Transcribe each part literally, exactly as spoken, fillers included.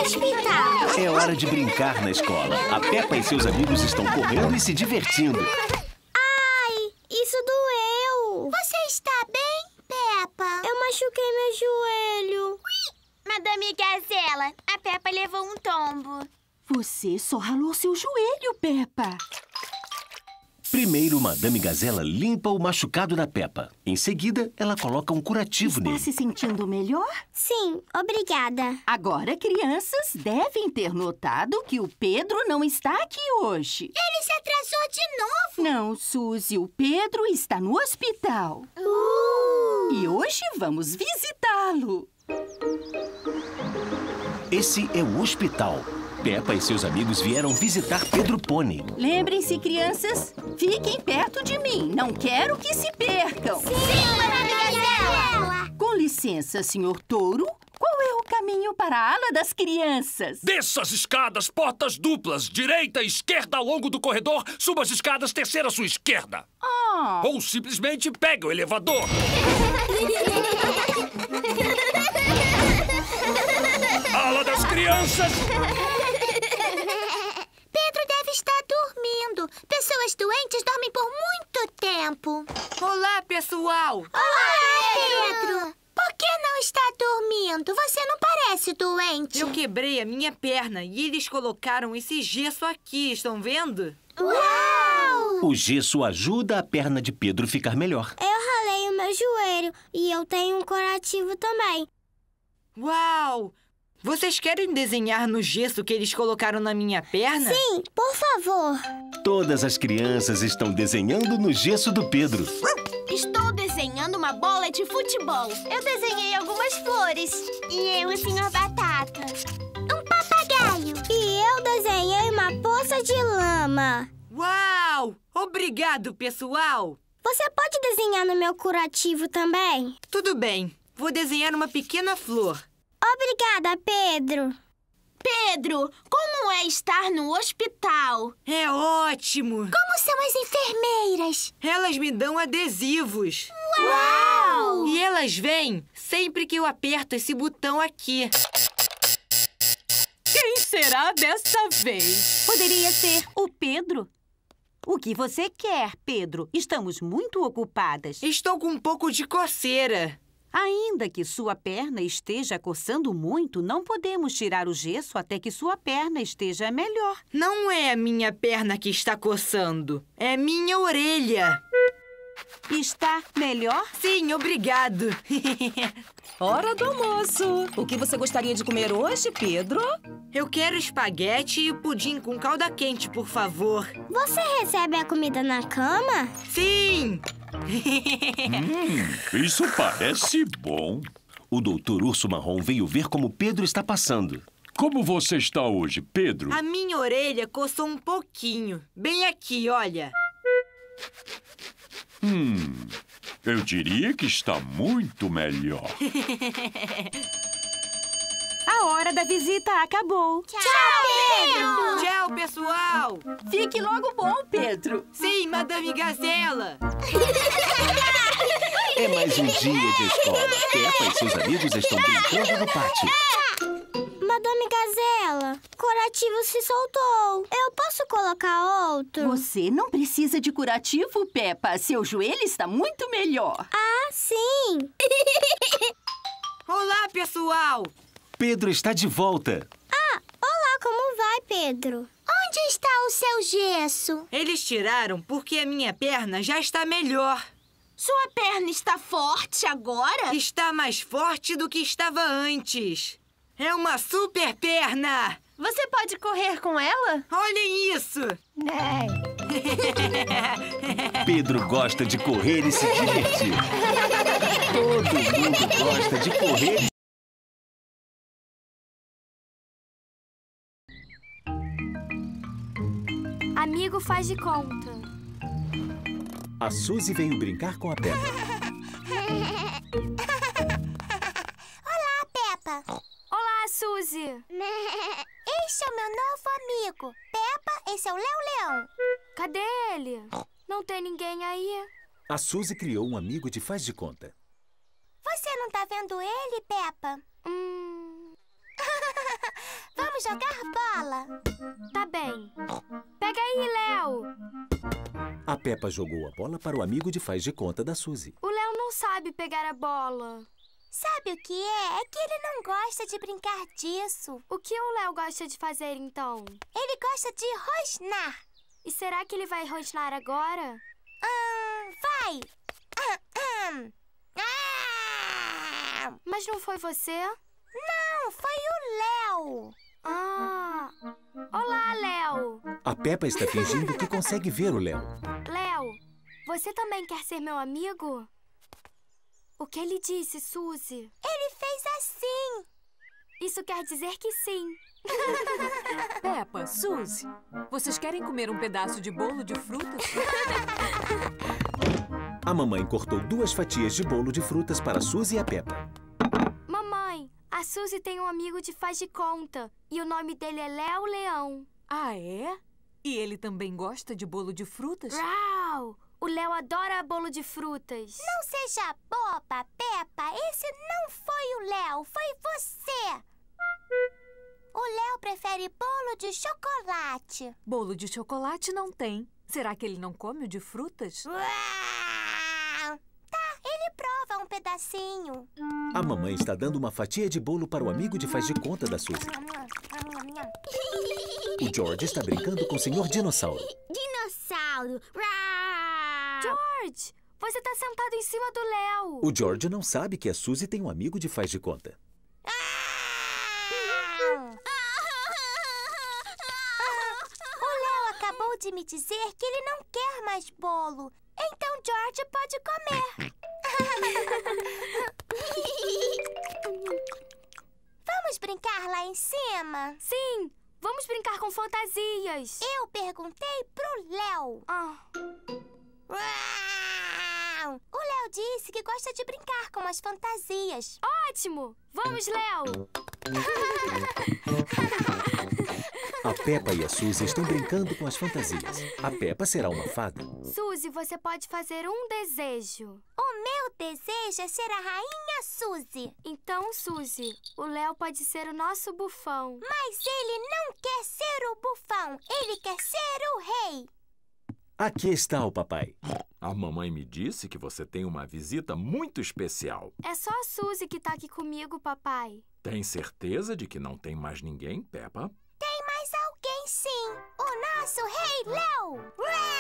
hospital. É hora de brincar na escola. A Peppa e seus amigos estão correndo e se divertindo. Ai, isso doeu. Você está bem, Peppa? Eu machuquei meu joelho. Ui! Madame Gazela, a Peppa levou um tombo. Você só ralou seu joelho, Peppa. Primeiro, Madame Gazela limpa o machucado da Peppa. Em seguida, ela coloca um curativo Está nele. se sentindo melhor? Sim, obrigada. Agora, crianças devem ter notado que o Pedro não está aqui hoje. Ele se atrasou de novo. Não, Suzy, o Pedro está no hospital. Uh. E hoje vamos visitá-lo. Esse é o hospital. Peppa e seus amigos vieram visitar Pedro Pônei. Lembrem-se, crianças, fiquem perto de mim. Não quero que se percam. Sim, Madame Gazela. Com licença, senhor Touro. Qual é o caminho para a ala das crianças? Desça as escadas, portas duplas, direita e esquerda ao longo do corredor, suba as escadas, terceira à sua esquerda. Ah. Ou simplesmente pegue o elevador. Ala das crianças! Pedro deve estar dormindo. Pessoas doentes dormem por muito tempo. Olá, pessoal! Olá, Pedro! Por que não está dormindo? Você não parece doente. Eu quebrei a minha perna e eles colocaram esse gesso aqui, estão vendo? Uau! O gesso ajuda a perna de Pedro ficar melhor. Eu ralei o meu joelho e eu tenho um curativo também. Uau! Vocês querem desenhar no gesso que eles colocaram na minha perna? Sim, por favor. Todas as crianças estão desenhando no gesso do Pedro. Estou desenhando uma bola de futebol. Eu desenhei algumas flores. E eu, o senhor Batata. Um papagaio. E eu desenhei uma poça de lama. Uau! Obrigado, pessoal! Você pode desenhar no meu curativo também? Tudo bem. Vou desenhar uma pequena flor. Obrigada, Pedro. Pedro, como é estar no hospital? É ótimo! Como são as enfermeiras? Elas me dão adesivos. Uau! E elas vêm sempre que eu aperto esse botão aqui. Quem será dessa vez? Poderia ser o Pedro. O que você quer, Pedro? Estamos muito ocupadas. Estou com um pouco de coceira. Ainda que sua perna esteja coçando muito, não podemos tirar o gesso até que sua perna esteja melhor. Não é a minha perna que está coçando, é minha orelha. Está melhor? Sim, obrigado. Hora do almoço. O que você gostaria de comer hoje, Pedro? Eu quero espaguete e pudim com calda quente, por favor. Você recebe a comida na cama? Sim! Hum, isso parece bom. O doutor Urso Marrom veio ver como Pedro está passando. Como você está hoje, Pedro? A minha orelha coçou um pouquinho. Bem aqui, olha. Hum, eu diria que está muito melhor. A hora da visita acabou. Tchau, Pedro! Tchau, pessoal! Fique logo bom, Pedro. Sim, Madame Gazela! É mais um dia de escola. Peppa e seus amigos estão brincando no pátio. Madame Gazela, o curativo se soltou. Eu posso colocar outro? Você não precisa de curativo, Peppa. Seu joelho está muito melhor. Ah, sim. Olá, pessoal! Pedro está de volta. Ah, olá, como vai, Pedro? Onde está o seu gesso? Eles tiraram porque a minha perna já está melhor. Sua perna está forte agora? Está mais forte do que estava antes. É uma super perna! Você pode correr com ela? Olhem isso! Pedro gosta de correr e se divertir. Todo mundo gosta de correr e... Amigo faz de conta. A Suzy veio brincar com a Peppa. Olá, Peppa. Olá, Suzy. Este é o meu novo amigo. Peppa, esse é o Léo Leão. Cadê ele? Não tem ninguém aí. A Suzy criou um amigo de faz de conta. Você não tá vendo ele, Peppa? Hum... Vamos jogar bola. Tá bem. Pega aí, Léo. A Peppa jogou a bola para o amigo de faz de conta da Suzy. O Léo não sabe pegar a bola. Sabe o que é? É que ele não gosta de brincar disso. O que o Léo gosta de fazer, então? Ele gosta de rosnar. E será que ele vai rosnar agora? Hum, vai. Ah, hum. Ah! Mas não foi você? Não, foi o Léo. Ah! Olá, Léo! A Peppa está fingindo que consegue ver o Léo. Léo, você também quer ser meu amigo? O que ele disse, Suzy? Ele fez assim. Isso quer dizer que sim. Peppa, Suzy, vocês querem comer um pedaço de bolo de frutas? A mamãe cortou duas fatias de bolo de frutas para a Suzy e a Peppa. Mamãe, a Suzy tem um amigo de faz de conta. E o nome dele é Léo Leão. Ah, é? E ele também gosta de bolo de frutas? Uau! O Léo adora bolo de frutas. Não seja boba, Peppa. Esse não foi o Léo, foi você. O Léo prefere bolo de chocolate. Bolo de chocolate não tem. Será que ele não come o de frutas? Uau! Tá, ele prova um pedacinho. A mamãe está dando uma fatia de bolo para o amigo de faz de conta da Suzy. O George está brincando com o senhor Dinossauro. Dinossauro. George, você está sentado em cima do Léo. O George não sabe que a Suzy tem um amigo de faz de conta. O Léo acabou de me dizer que ele não quer mais bolo. Então George pode comer. Vamos brincar lá em cima? Sim, vamos brincar com fantasias. Eu perguntei pro Léo. Ah. Uau! O Léo disse que gosta de brincar com as fantasias. Ótimo! Vamos, Léo! A Peppa e a Suzy estão brincando com as fantasias. A Peppa será uma fada. Suzy, você pode fazer um desejo. O meu desejo é ser a rainha Suzy. Então, Suzy, o Léo pode ser o nosso bufão. Mas ele não quer ser o bufão. Ele quer ser o rei. Aqui está o papai. A mamãe me disse que você tem uma visita muito especial. É só a Suzy que tá aqui comigo, papai. Tem certeza de que não tem mais ninguém, Peppa? Tem mais alguém, sim. O nosso rei Léo.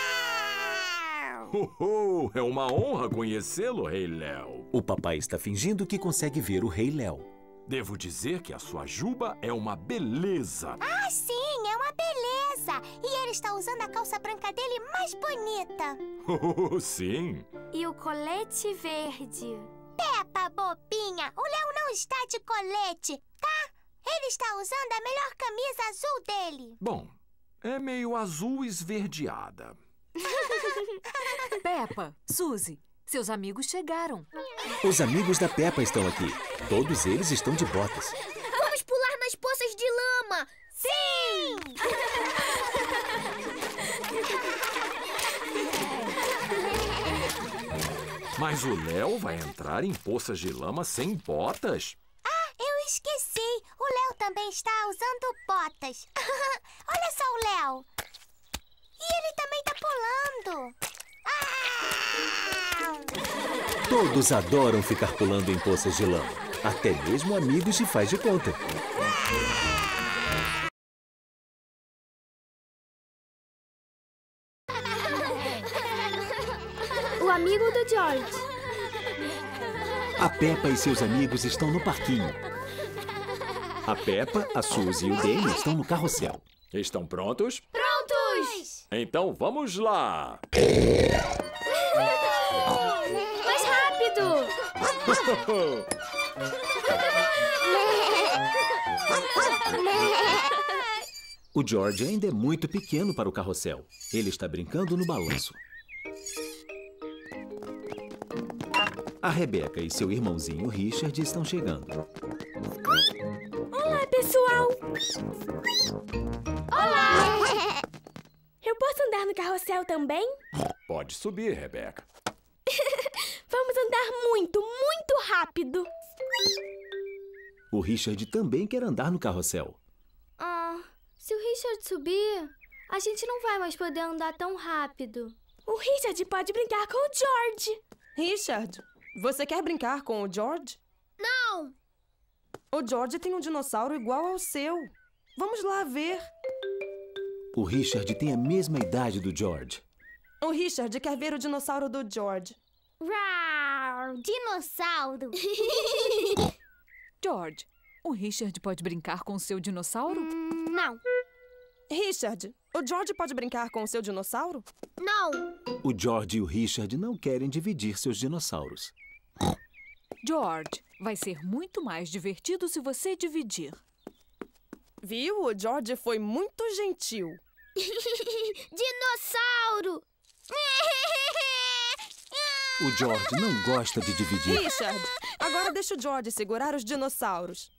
Uau! Oh, oh, é uma honra conhecê-lo, Rei Léo. O papai está fingindo que consegue ver o Rei Léo. Devo dizer que a sua juba é uma beleza. Ah, sim, é uma beleza. E ele está usando a calça branca dele mais bonita. Oh, sim. E o colete verde. Peppa, bobinha, o Léo não está de colete, tá? Ele está usando a melhor camisa azul dele. Bom, é meio azul esverdeada. Peppa, Suzy, seus amigos chegaram. Os amigos da Peppa estão aqui. Todos eles estão de botas. Vamos pular nas poças de lama. Sim! Mas o Léo vai entrar em poças de lama sem botas? Ah, eu esqueci. O Léo também está usando botas. Olha só o Léo. E ele também está pulando. Ah! Todos adoram ficar pulando em poças de lama. Até mesmo amigos de faz de conta. O amigo do George. A Peppa e seus amigos estão no parquinho. A Peppa, a Suzy e o Danny estão no carrossel. Estão prontos? Prontos! Então vamos lá! Mais rápido! O George ainda é muito pequeno para o carrossel. Ele está brincando no balanço. A Rebecca e seu irmãozinho Richard estão chegando. Olá, pessoal! Olá! Eu posso andar no carrossel também? Pode subir, Rebecca. Vamos andar muito, muito rápido. O Richard também quer andar no carrossel. Se o Richard subir, a gente não vai mais poder andar tão rápido. O Richard pode brincar com o George. Richard, você quer brincar com o George? Não! O George tem um dinossauro igual ao seu. Vamos lá ver. O Richard tem a mesma idade do George. O Richard quer ver o dinossauro do George. Rar, dinossauro. George, o Richard pode brincar com o seu dinossauro? Hum, não. Richard, o George pode brincar com o seu dinossauro? Não. O George e o Richard não querem dividir seus dinossauros. George, vai ser muito mais divertido se você dividir. Viu? O George foi muito gentil. Dinossauro. O George não gosta de dividir. Richard, agora deixa o George segurar os dinossauros.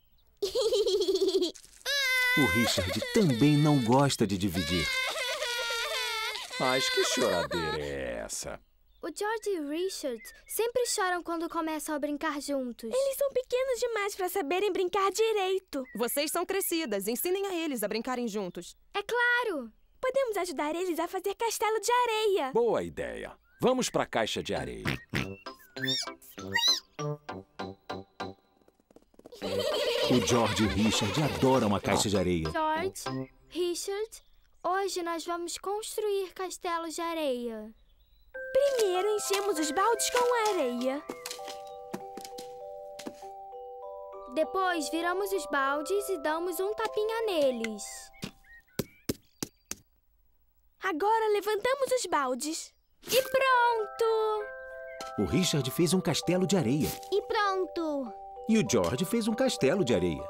O Richard também não gosta de dividir. Mas que choradeira é essa? O George e o Richard sempre choram quando começam a brincar juntos. Eles são pequenos demais para saberem brincar direito. Vocês são crescidas, ensinem a eles a brincarem juntos. É claro! Podemos ajudar eles a fazer castelo de areia. Boa ideia. Vamos para a caixa de areia. O George e o Richard adoram a caixa de areia. George, Richard, hoje nós vamos construir castelos de areia. Primeiro enchemos os baldes com areia. Depois viramos os baldes e damos um tapinha neles. Agora levantamos os baldes. E pronto! O Richard fez um castelo de areia. E pronto. E o George fez um castelo de areia.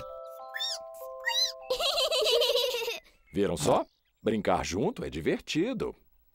Viram só? Brincar junto é divertido.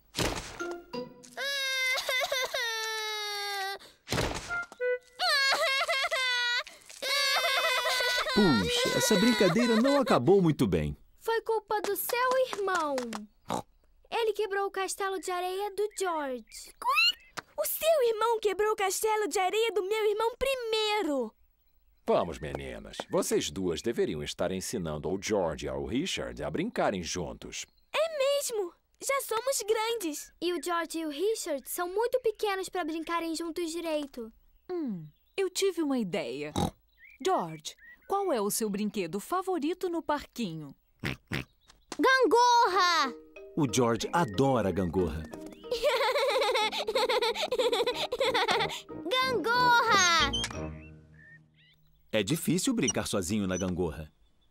Puxa, essa brincadeira não acabou muito bem. Foi culpa do seu irmão. Ele quebrou o castelo de areia do George. O seu irmão quebrou o castelo de areia do meu irmão primeiro. Vamos, meninas. Vocês duas deveriam estar ensinando ao George e ao Richard a brincarem juntos. É mesmo. Já somos grandes. E o George e o Richard são muito pequenos para brincarem juntos direito. Hum, eu tive uma ideia. George, qual é o seu brinquedo favorito no parquinho? Gangorra! O George adora a gangorra. Gangorra! É difícil brincar sozinho na gangorra.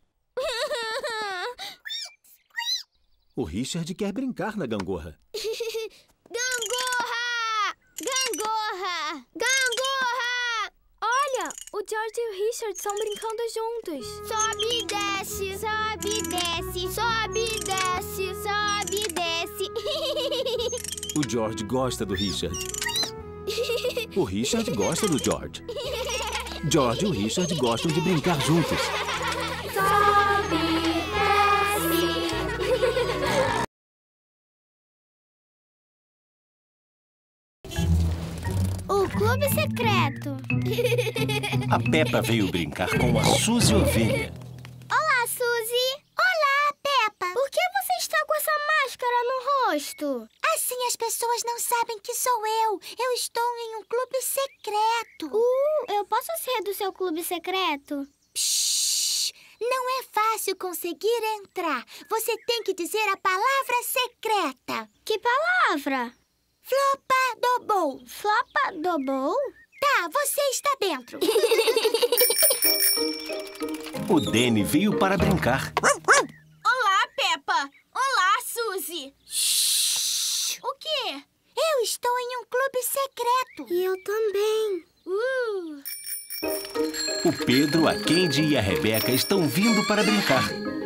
O Richard quer brincar na gangorra. Gangorra! Gangorra! Gangorra! Olha, o George e o Richard estão brincando juntos. Sobe e desce, sobe e desce, sobe e desce, sobe e desce. O George gosta do Richard. O Richard gosta do George. George e o Richard gostam de brincar juntos. Sobe e desce. O clube secreto. A Peppa veio brincar com a Suzy Ovelha. Olá, Suzy. Olá, Peppa. Por que você está com essa máscara no rosto? Assim as pessoas não sabem que sou eu. Eu estou em um clube secreto. Uh, eu posso ser do seu clube secreto? Psh, não é fácil conseguir entrar. Você tem que dizer a palavra secreta. Que palavra? Flopa Dobou. Flopa Dobou? Tá, você está dentro. O Danny veio para brincar. Olá, Peppa. Olá, Suzy. Shhh. O quê? Eu estou em um clube secreto. E eu também. Uh. O Pedro, a Candy e a Rebeca estão vindo para brincar.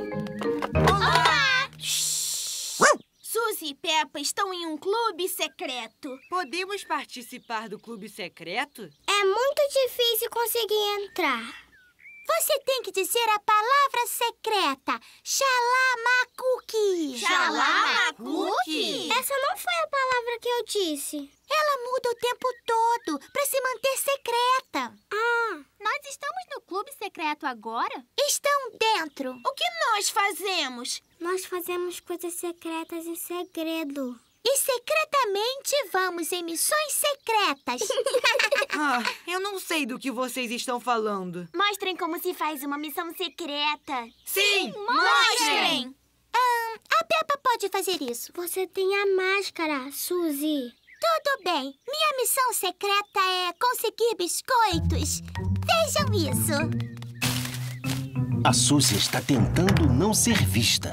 Olá! Suzy e Peppa estão em um clube secreto. Podemos participar do clube secreto? É muito difícil conseguir entrar. Você tem que dizer a palavra secreta. Xalamacuque. Xalamacuque? Essa não foi a palavra que eu disse. Ela muda o tempo todo para se manter secreta. Ah, nós estamos no clube secreto secreto agora? Estão dentro. O que nós fazemos? Nós fazemos coisas secretas em segredo. E secretamente vamos em missões secretas. Ah, eu não sei do que vocês estão falando. Mostrem como se faz uma missão secreta. Sim, mostrem! Ah, a Peppa pode fazer isso. Você tem a máscara, Suzy. Tudo bem. Minha missão secreta é conseguir biscoitos. Vejam isso. A Suzy está tentando não ser vista.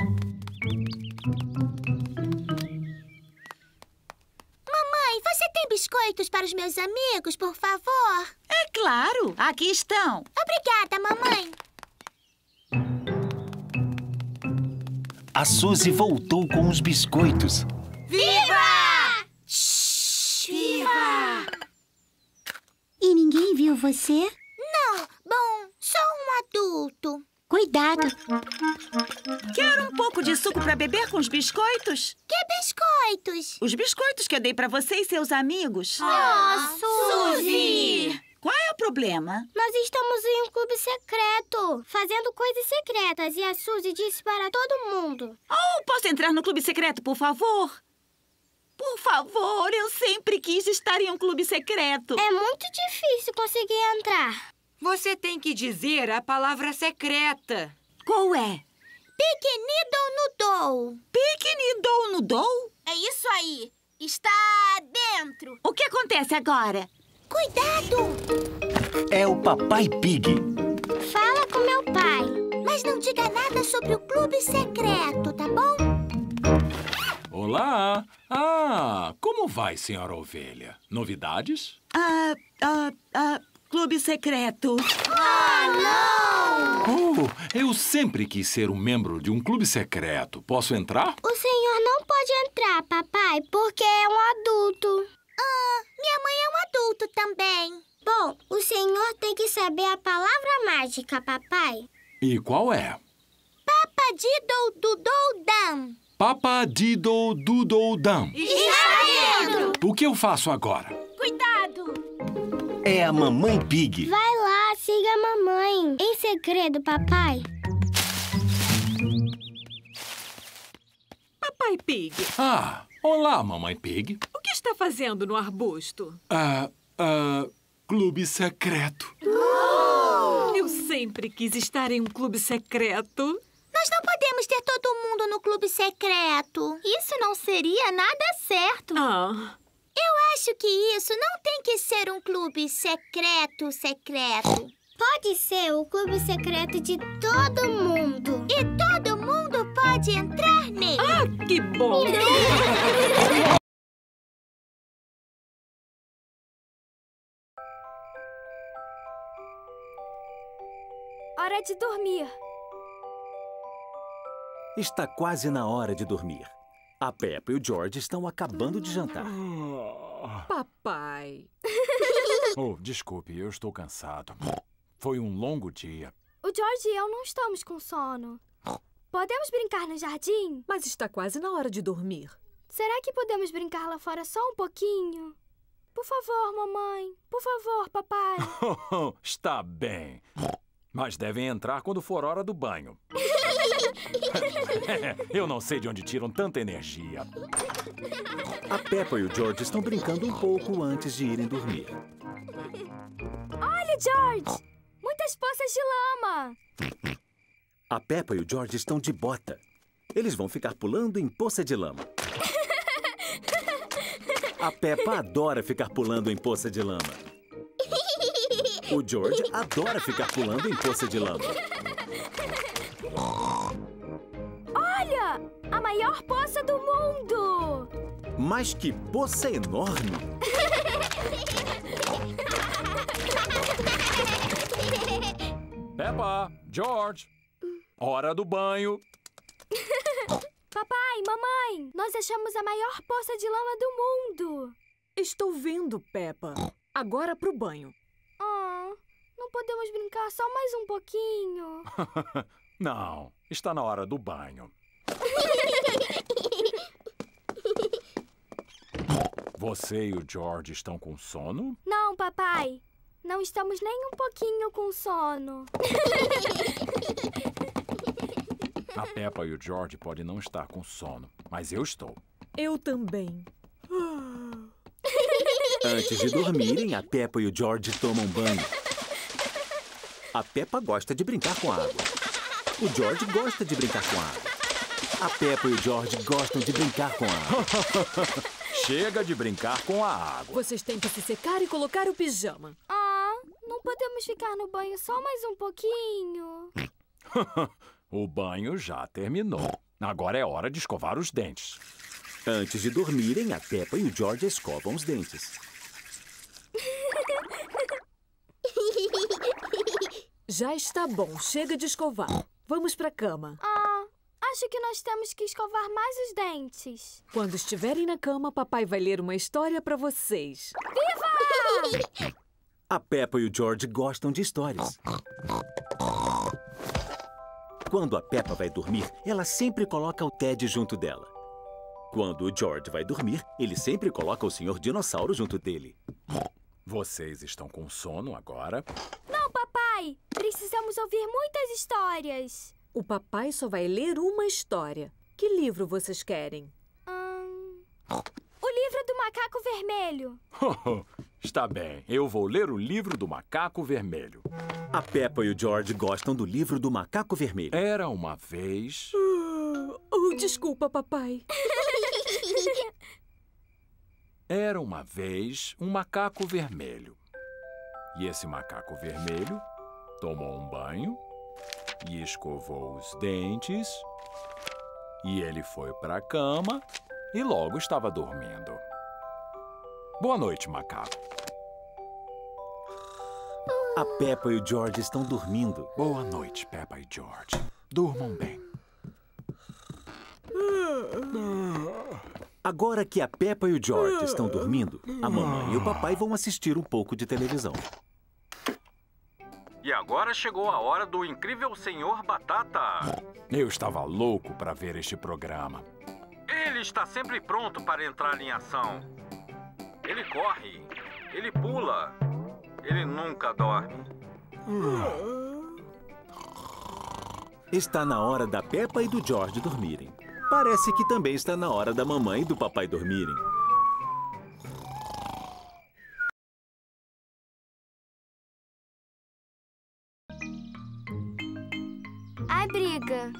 Mamãe, você tem biscoitos para os meus amigos, por favor? É claro, aqui estão. Obrigada, mamãe. A Suzy voltou com os biscoitos. Viva! Shhh, viva! E ninguém viu você? Não. Bom, só um adulto. Cuidado. Quer um pouco de suco para beber com os biscoitos? Que biscoitos? Os biscoitos que eu dei para você e seus amigos. Oh, Suzy! Qual é o problema? Nós estamos em um clube secreto, fazendo coisas secretas, e a Suzy disse para todo mundo. Oh, posso entrar no clube secreto, por favor? Por favor, eu sempre quis estar em um clube secreto. É muito difícil conseguir entrar. Você tem que dizer a palavra secreta. Qual é? Piquenidou-nudou. Piquenidou-nudou? É isso aí. Está dentro. O que acontece agora? Cuidado! É o Papai Pig. Fala com meu pai. Mas não diga nada sobre o clube secreto, tá bom? Olá! Ah, como vai, senhora ovelha? Novidades? Ah, ah, ah, clube secreto. Ah, não! Oh, eu sempre quis ser um membro de um clube secreto. Posso entrar? O senhor não pode entrar, papai, porque é um adulto. Ah, minha mãe é um adulto também. Bom, o senhor tem que saber a palavra mágica, papai. E qual é? Papadidou-dudou-dam. Papadidou-dudou-dam. Está dentro! O que eu faço agora? Cuidado! É a Mamãe Pig. Vai lá, siga a mamãe. Em segredo, papai. Papai Pig, Ah, olá, Mamãe Pig. o que está fazendo no arbusto? Ah, ah, clube secreto. Eu sempre quis estar em um clube secreto. Nós não podemos ter todo mundo no clube secreto. Isso não seria nada certo. Ah, Eu acho que isso não tem que ser um clube secreto, secreto. Pode ser o clube secreto de todo mundo. E todo mundo pode entrar nele. ah, que bom! Hora de dormir. Está quase na hora de dormir. A Peppa e o George estão acabando de jantar. Papai. Oh, desculpe, eu estou cansado. Foi um longo dia. O George e eu não estamos com sono. Podemos brincar no jardim? Mas está quase na hora de dormir. Será que podemos brincar lá fora só um pouquinho? Por favor, mamãe. Por favor, papai. Está bem. Mas devem entrar quando for hora do banho. Eu não sei de onde tiram tanta energia. A Peppa e o George estão brincando um pouco antes de irem dormir. Olha, George! Muitas poças de lama. A Peppa e o George estão de bota. Eles vão ficar pulando em poça de lama. A Peppa adora ficar pulando em poça de lama. O George adora ficar pulando em poça de lama. Olha! A maior poça do mundo! Mas que poça enorme! Peppa, George, hora do banho. Papai, mamãe, nós achamos a maior poça de lama do mundo. Estou vendo, Peppa. Agora pro banho. Oh, não podemos brincar só mais um pouquinho? Não, está na hora do banho. Você e o George estão com sono? Não, papai. Não estamos nem um pouquinho com sono. A Peppa e o George podem não estar com sono, mas eu estou. Eu também. Antes de dormirem, a Peppa e o George tomam banho. A Peppa gosta de brincar com a água. O George gosta de brincar com a água. A Peppa e o George gostam de brincar com a água. Chega de brincar com a água. Vocês têm que se secar e colocar o pijama. Ah, não podemos ficar no banho só mais um pouquinho. O banho já terminou. Agora é hora de escovar os dentes. Antes de dormirem, a Peppa e o George escovam os dentes. Já está bom, chega de escovar. Vamos pra cama. Ah, acho que nós temos que escovar mais os dentes. Quando estiverem na cama, papai vai ler uma história pra vocês. Viva! A Peppa e o George gostam de histórias. Quando a Peppa vai dormir, ela sempre coloca o Ted junto dela. Quando o George vai dormir, ele sempre coloca o senhor Dinossauro junto dele. Vocês estão com sono agora? Não, papai! Precisamos ouvir muitas histórias. O papai só vai ler uma história. Que livro vocês querem? Hum... O livro do macaco vermelho. Está bem, eu vou ler o livro do macaco vermelho. A Peppa e o George gostam do livro do macaco vermelho. Era uma vez... Oh, desculpa, papai. Era uma vez um macaco vermelho. E esse macaco vermelho tomou um banho e escovou os dentes. E ele foi para a cama e logo estava dormindo. Boa noite, macaco. A Peppa e o George estão dormindo. Boa noite, Peppa e George. Durmam bem. Agora que a Peppa e o George estão dormindo, a mamãe e o papai vão assistir um pouco de televisão. E agora chegou a hora do Incrível Senhor Batata. Eu estava louco para ver este programa. Ele está sempre pronto para entrar em ação. Ele corre, ele pula, ele nunca dorme. Está na hora da Peppa e do George dormirem. Parece que também está na hora da mamãe e do papai dormirem. Ai, briga.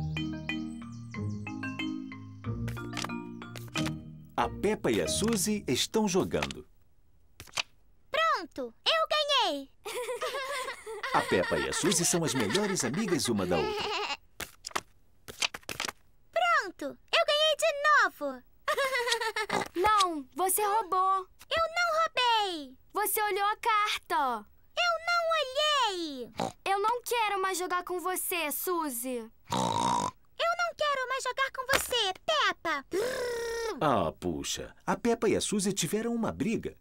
A Peppa e a Suzy estão jogando. Pronto, eu ganhei. A Peppa e a Suzy são as melhores amigas uma da outra. Pronto, eu ganhei de novo. Não, você roubou. Eu não roubei. Você olhou a carta. Eu não olhei. Eu não quero mais jogar com você, Suzy. Eu não quero mais jogar com você, Peppa. Ah, puxa. A Peppa e a Suzy tiveram uma briga.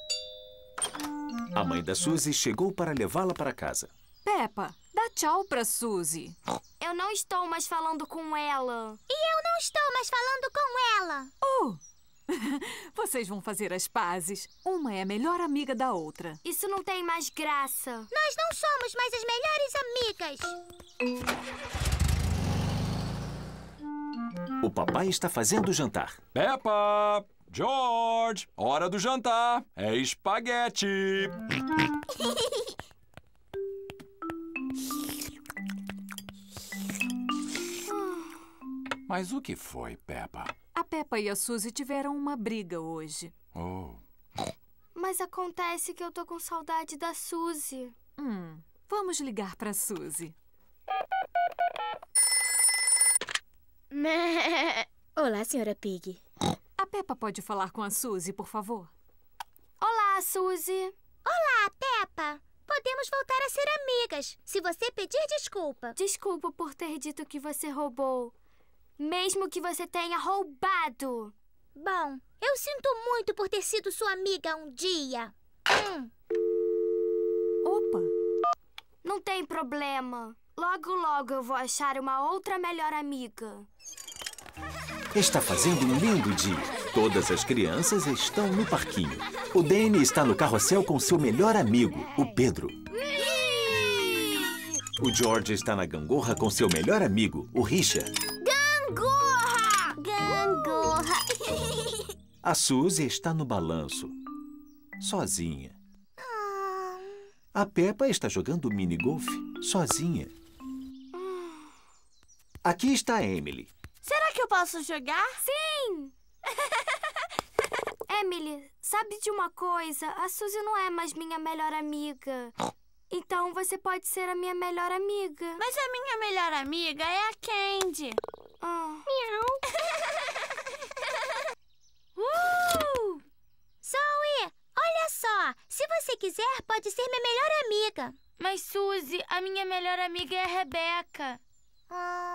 A mãe da Suzy chegou para levá-la para casa. Peppa, dá tchau pra Suzy. Eu não estou mais falando com ela. E eu não estou mais falando com ela. Oh! Vocês vão fazer as pazes. Uma é a melhor amiga da outra. Isso não tem mais graça. Nós não somos mais as melhores amigas. O papai está fazendo o jantar. Peppa! George! Hora do jantar! É espaguete! Mas o que foi, Peppa? A Peppa e a Suzy tiveram uma briga hoje. Oh. Mas acontece que eu tô com saudade da Suzy. Hum, vamos ligar pra Suzy. Olá, senhora Pig. A Peppa pode falar com a Suzy, por favor? Olá, Suzy. Olá, Peppa. Podemos voltar a ser amigas, se você pedir desculpa. Desculpa por ter dito que você roubou. Mesmo que você tenha roubado. Bom, eu sinto muito por ter sido sua amiga um dia. Hum. Opa! Não tem problema. Logo, logo eu vou achar uma outra melhor amiga. Está fazendo um lindo dia. Todas as crianças estão no parquinho. O Danny está no carrossel com seu melhor amigo, o Pedro. O George está na gangorra com seu melhor amigo, o Richard. Gangorra! Gangorra! A Suzy está no balanço, sozinha. A Peppa está jogando mini-golfe, sozinha. Aqui está a Emily. Será que eu posso jogar? Sim! Emily, sabe de uma coisa? A Suzy não é mais minha melhor amiga. Então você pode ser a minha melhor amiga. Mas a minha melhor amiga é a Candy. Ah. Miau. Uh! Zoe, olha só. Se você quiser, pode ser minha melhor amiga. Mas, Suzy, a minha melhor amiga é a Rebeca. Ah.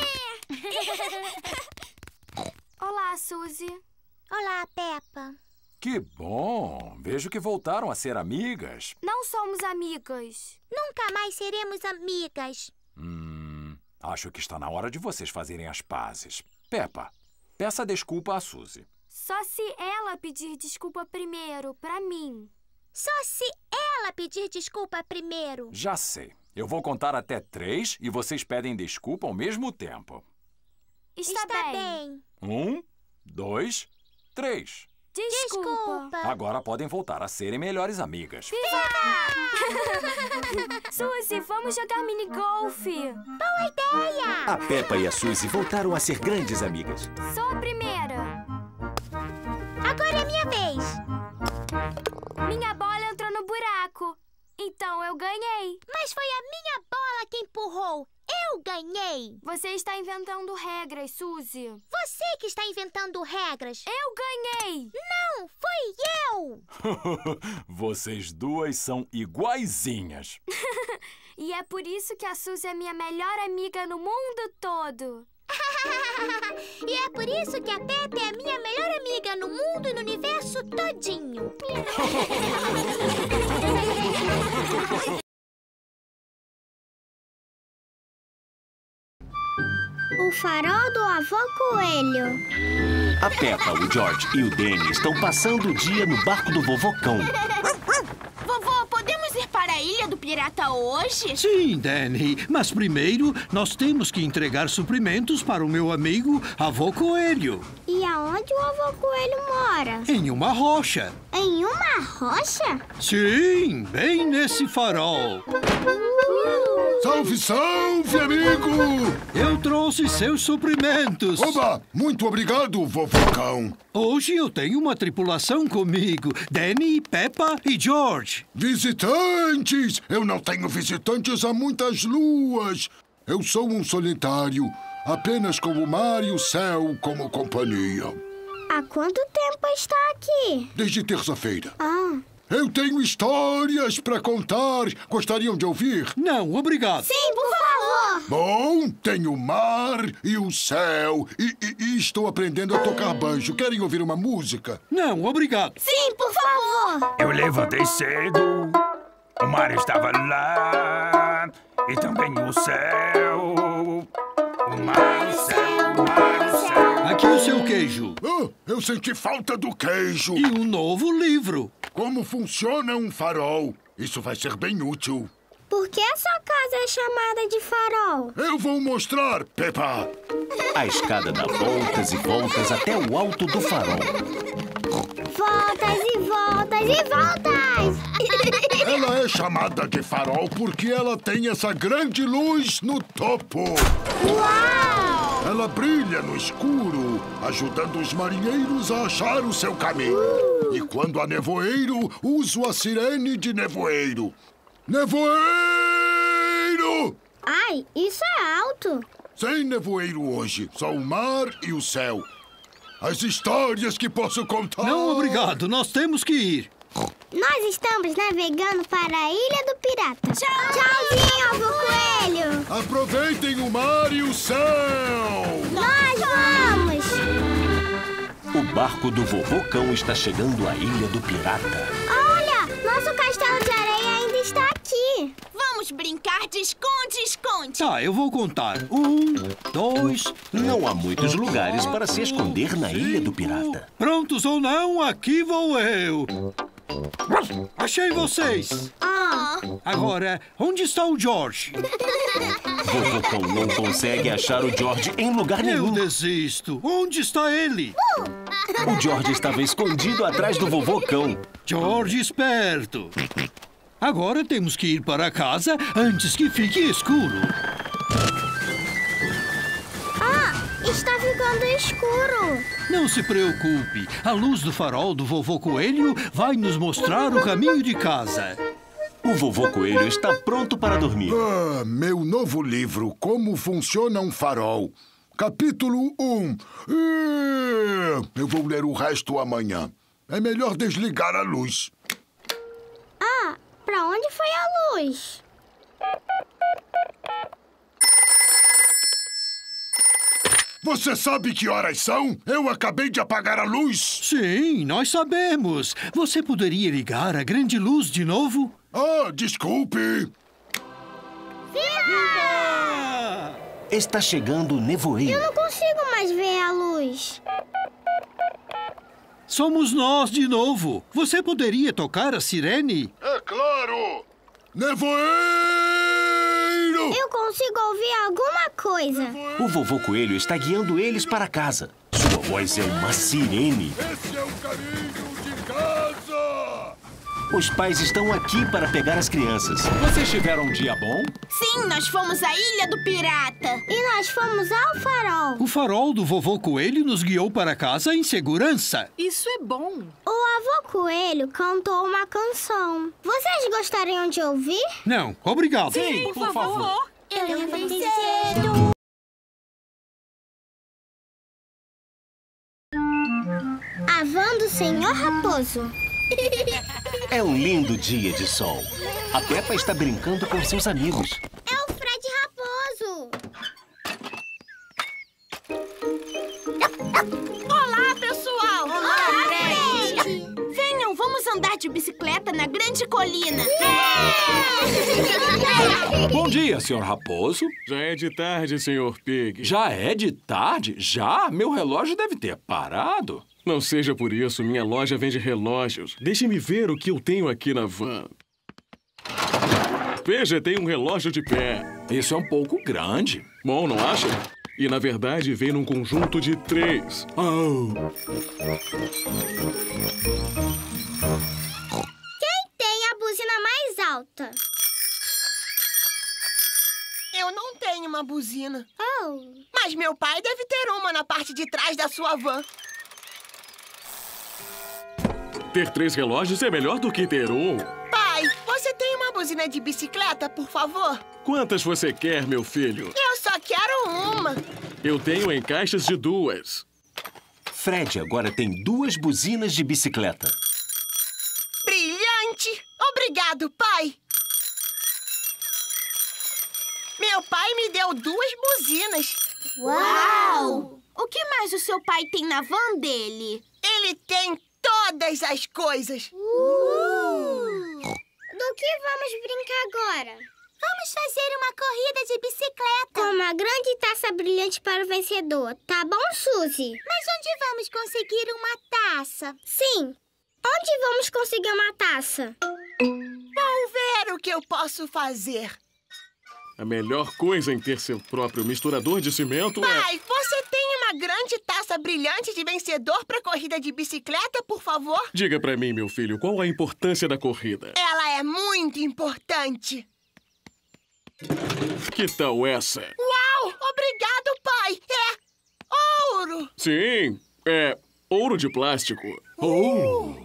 Olá, Suzy. Olá, Peppa. Que bom! Vejo que voltaram a ser amigas. Não somos amigas. Nunca mais seremos amigas. Hum, acho que está na hora de vocês fazerem as pazes. Peppa, peça desculpa a Suzy. Só se ela pedir desculpa primeiro, pra mim. Só se ela pedir desculpa primeiro. Já sei. Eu vou contar até três e vocês pedem desculpa ao mesmo tempo. Está, Está bem. bem. Um, dois, três. Desculpa. Desculpa. Agora podem voltar a serem melhores amigas. Suzy, vamos jogar mini-golfe. Boa ideia! A Peppa e a Suzy voltaram a ser grandes amigas. Sou a primeira. Agora é minha vez. Minha bola entrou no buraco. Então eu ganhei. Mas foi a minha bola que empurrou. Eu ganhei. Você está inventando regras, Suzy. Você que está inventando regras. Eu ganhei. Não, fui eu. Vocês duas são iguaizinhas. E é por isso que a Suzy é minha melhor amiga no mundo todo. E é por isso que a Peppa é a minha melhor amiga no mundo e no universo todinho. O farol do avô Coelho. A Peppa, o George e o Danny estão passando o dia no barco do vovô Cão. Vovô, podemos ir para a Ilha do Pirata hoje? Sim, Danny. Mas primeiro, nós temos que entregar suprimentos para o meu amigo, avô Coelho. E aonde o avô Coelho mora? Em uma rocha. Em uma rocha? Sim, bem nesse farol. Salve, salve, amigo! Eu trouxe seus suprimentos. Oba! Muito obrigado, vovô Cão. Hoje eu tenho uma tripulação comigo. Danny, Peppa e George. Visitantes! Eu não tenho visitantes há muitas luas. Eu sou um solitário, apenas com o mar e o céu como companhia. Há quanto tempo está aqui? Desde terça-feira. Ah... Eu tenho histórias para contar. Gostariam de ouvir? Não, obrigado. Sim, por favor. Bom, tenho o mar e o céu. E, e, e estou aprendendo a tocar banjo. Querem ouvir uma música? Não, obrigado. Sim, por favor. Eu levantei cedo. O mar estava lá. E também o céu. O mar, o céu, o mar, o céu. Aqui o seu queijo. Oh, eu senti falta do queijo. E um novo livro. Como funciona um farol? Isso vai ser bem útil. Por que a sua casa é chamada de farol? Eu vou mostrar, Peppa. A escada dá voltas e voltas até o alto do farol. Voltas e voltas e voltas! Ela é chamada de farol porque ela tem essa grande luz no topo. Uau! Ela brilha no escuro, ajudando os marinheiros a achar o seu caminho. Uh! E quando há nevoeiro, uso a sirene de nevoeiro. Nevoeiro! Ai, isso é alto. Sem nevoeiro hoje, só o mar e o céu. As histórias que posso contar... Não, obrigado. Nós temos que ir. Nós estamos navegando para a Ilha do Pirata. Tchau! Tchauzinho, avô Coelho! Aproveitem o mar e o céu! Nós vamos! O barco do vovô Cão está chegando à Ilha do Pirata. Olha! Nosso castelo de areia ainda está aqui. Vamos Vamos brincar de esconde-esconde. Tá, eu vou contar. Um, dois... Não há muitos lugares para se esconder na Ilha do Pirata. Prontos ou não, aqui vou eu. Achei vocês. Ah. Agora, onde está o George? Vovocão não consegue achar o George em lugar nenhum. Eu desisto. Onde está ele? O George estava escondido atrás do Vovocão. George esperto. Agora temos que ir para casa antes que fique escuro. Ah, está ficando escuro. Não se preocupe. A luz do farol do Vovô Coelho vai nos mostrar o caminho de casa. O Vovô Coelho está pronto para dormir. Ah, meu novo livro, Como Funciona um Farol. Capítulo um. Eu vou ler o resto amanhã. É melhor desligar a luz. Ah, pra onde foi a luz? Você sabe que horas são? Eu acabei de apagar a luz. Sim, nós sabemos. Você poderia ligar a grande luz de novo? Ah, desculpe. Viva! Está chegando o nevoeiro. Eu não consigo mais ver a luz. Somos nós de novo. Você poderia tocar a sirene? É claro! Nevoeiro! Eu consigo ouvir alguma coisa. O Vovô Coelho está guiando eles para casa. Sua voz é uma sirene. Esse é o caminho de casa! Os pais estão aqui para pegar as crianças. Vocês tiveram um dia bom? Sim, nós fomos à Ilha do Pirata. E nós fomos ao farol. O farol do Vovô Coelho nos guiou para casa em segurança. Isso é bom. O avô Coelho cantou uma canção. Vocês gostariam de ouvir? Não, obrigado. Sim, por, por favor. favor. Eu levantei cedo. A van do senhor Raposo. É um lindo dia de sol. A Peppa está brincando com seus amigos. É o Fred Raposo. Olá, pessoal. Olá, Fred. Venham, vamos andar de bicicleta na grande colina. Bom dia, senhor Raposo. Já é de tarde, senhor Pig. Já é de tarde? Já? Meu relógio deve ter parado. Não seja por isso, minha loja vende relógios. Deixe-me ver o que eu tenho aqui na van. Veja, tem um relógio de pé. Isso é um pouco grande. Bom, não acha? E, na verdade, vem num conjunto de três. Oh. Quem tem a buzina mais alta? Eu não tenho uma buzina. Oh. Mas meu pai deve ter uma na parte de trás da sua van. Ter três relógios é melhor do que ter um. Pai, você tem uma buzina de bicicleta, por favor? Quantas você quer, meu filho? Eu só quero uma. Eu tenho em caixas de duas. Fred agora tem duas buzinas de bicicleta. Brilhante! Obrigado, pai! Meu pai me deu duas buzinas. Uau! O que mais o seu pai tem na van dele? Ele tem todas as coisas. Uh! Do que vamos brincar agora? Vamos fazer uma corrida de bicicleta. Com uma grande taça brilhante para o vencedor. Tá bom, Suzy? Mas onde vamos conseguir uma taça? Sim. Onde vamos conseguir uma taça? Vamos ver o que eu posso fazer. A melhor coisa em ter seu próprio misturador de cimento é... Pai, você tem uma grande taça brilhante de vencedor para corrida de bicicleta, por favor? Diga pra mim, meu filho, qual a importância da corrida? Ela é muito importante. Que tal essa? Uau! Obrigado, pai! É ouro! Sim, é ouro de plástico. Uh!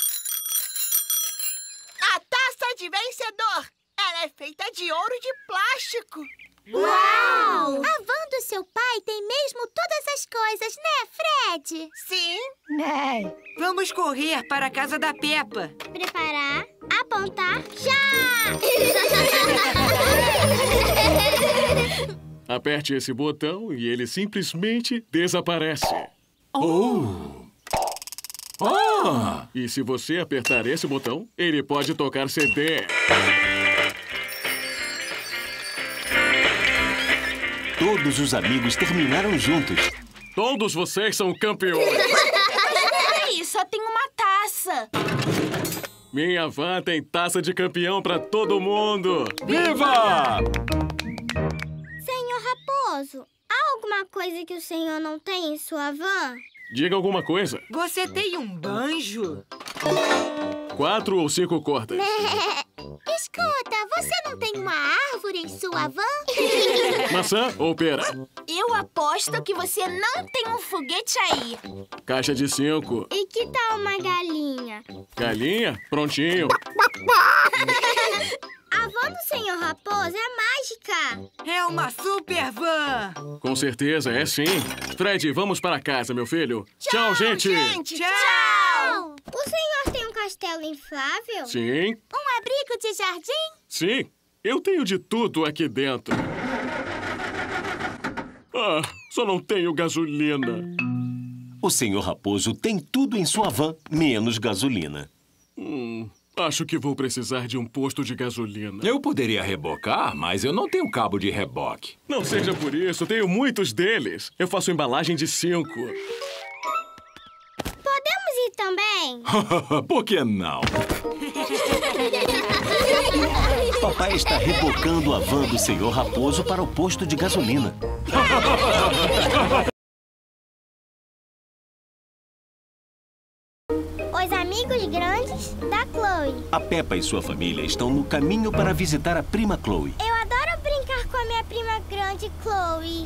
A taça de vencedor! Ela é feita de ouro de plástico. Uau! A van do seu pai tem mesmo todas as coisas, né, Fred? Sim. Né? Vamos correr para a casa da Peppa. Preparar, apontar, já! Aperte esse botão e ele simplesmente desaparece. Oh! Ah! E se você apertar esse botão, ele pode tocar C D. todos os amigos terminaram juntos. Todos vocês são campeões. Peraí, só tem uma taça. Minha van tem taça de campeão pra todo mundo. Viva! Senhor Raposo, há alguma coisa que o senhor não tem em sua van? Diga alguma coisa. Você tem um banjo? Quatro ou cinco cordas? Escuta, você não tem uma árvore em sua van? Maçã ou pera? Eu aposto que você não tem um foguete aí. Caixa de cinco. E que tal uma galinha? Galinha? Prontinho. A van do senhor Raposo é mágica. É uma super van. Com certeza, é sim. Fred, vamos para casa, meu filho. Tchau, Tchau, gente. gente. Tchau. O senhor tem um castelo inflável? Sim. Um abrigo de jardim? Sim. Eu tenho de tudo aqui dentro. Ah, só não tenho gasolina. O senhor Raposo tem tudo em sua van, menos gasolina. Hum, acho que vou precisar de um posto de gasolina. Eu poderia rebocar, mas eu não tenho cabo de reboque. Não seja por isso, tenho muitos deles. Eu faço embalagem de cinco. Podemos ir também? Por que não? Papai está rebocando a van do senhor Raposo para o posto de gasolina. Os amigos grandes da Chloe. A Peppa e sua família estão no caminho para visitar a prima Chloe. Eu adoro brincar com a minha prima grande, Chloe.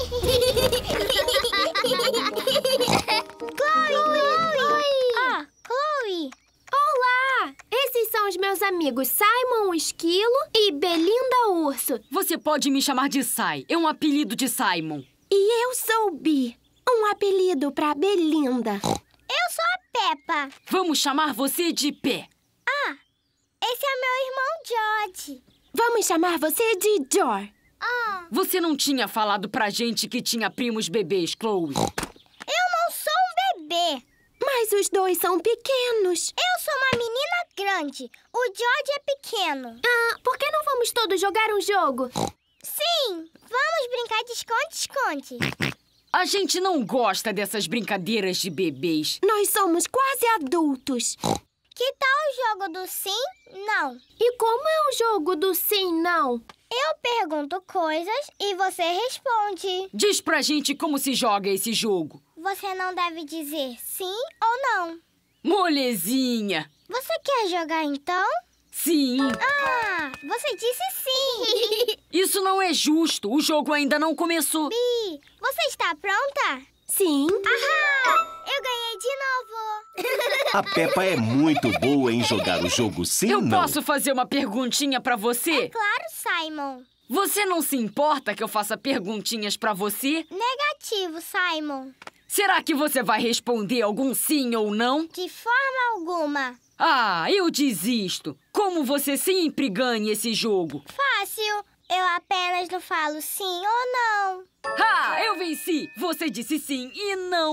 Chloe, Chloe! Ó, oh, Chloe! Olá! Esses são os meus amigos Simon, o Esquilo, e Belinda, o Urso. Você pode me chamar de Sai. É um apelido de Simon. E eu sou Bi, um apelido pra Belinda. Eu sou a Peppa. Vamos chamar você de Pé. Ah, esse é meu irmão George. Vamos chamar você de Jor. Ah. Você não tinha falado pra gente que tinha primos bebês, Chloe? Eu não sou um bebê. Mas os dois são pequenos. Eu sou uma menina grande. O George é pequeno. Ah, por que não vamos todos jogar um jogo? Sim, vamos brincar de esconde-esconde. A gente não gosta dessas brincadeiras de bebês. Nós somos quase adultos. Que tal o jogo do sim, não? E como é o jogo do sim, não? Eu pergunto coisas e você responde. Diz pra gente como se joga esse jogo. Você não deve dizer sim ou não. Molezinha. Você quer jogar então? Sim. Ah, você disse sim. Isso não é justo. O jogo ainda não começou. Bi, você está pronta? Sim. Ahá! Eu ganhei de novo. A Peppa é muito boa em jogar o jogo sim Eu ou não. posso fazer uma perguntinha pra você? É claro, Simon. Você não se importa que eu faça perguntinhas pra você? Negativo, Simon. Será que você vai responder algum sim ou não? De forma alguma. Ah, eu desisto. Como você sempre ganha esse jogo? Fácil. Eu apenas não falo sim ou não. Ah, eu venci! Você disse sim e não.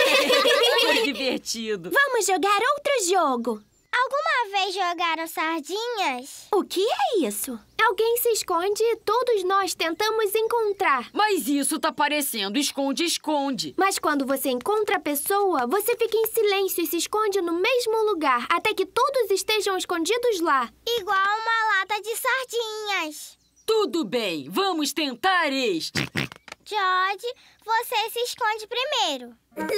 Foi divertido. Vamos jogar outro jogo. Alguma vez jogaram sardinhas? O que é isso? Alguém se esconde e todos nós tentamos encontrar. Mas isso tá parecendo esconde-esconde. Mas quando você encontra a pessoa, você fica em silêncio e se esconde no mesmo lugar, até que todos estejam escondidos lá. Igual uma lata de sardinhas. Tudo bem, vamos tentar este. George, você se esconde primeiro.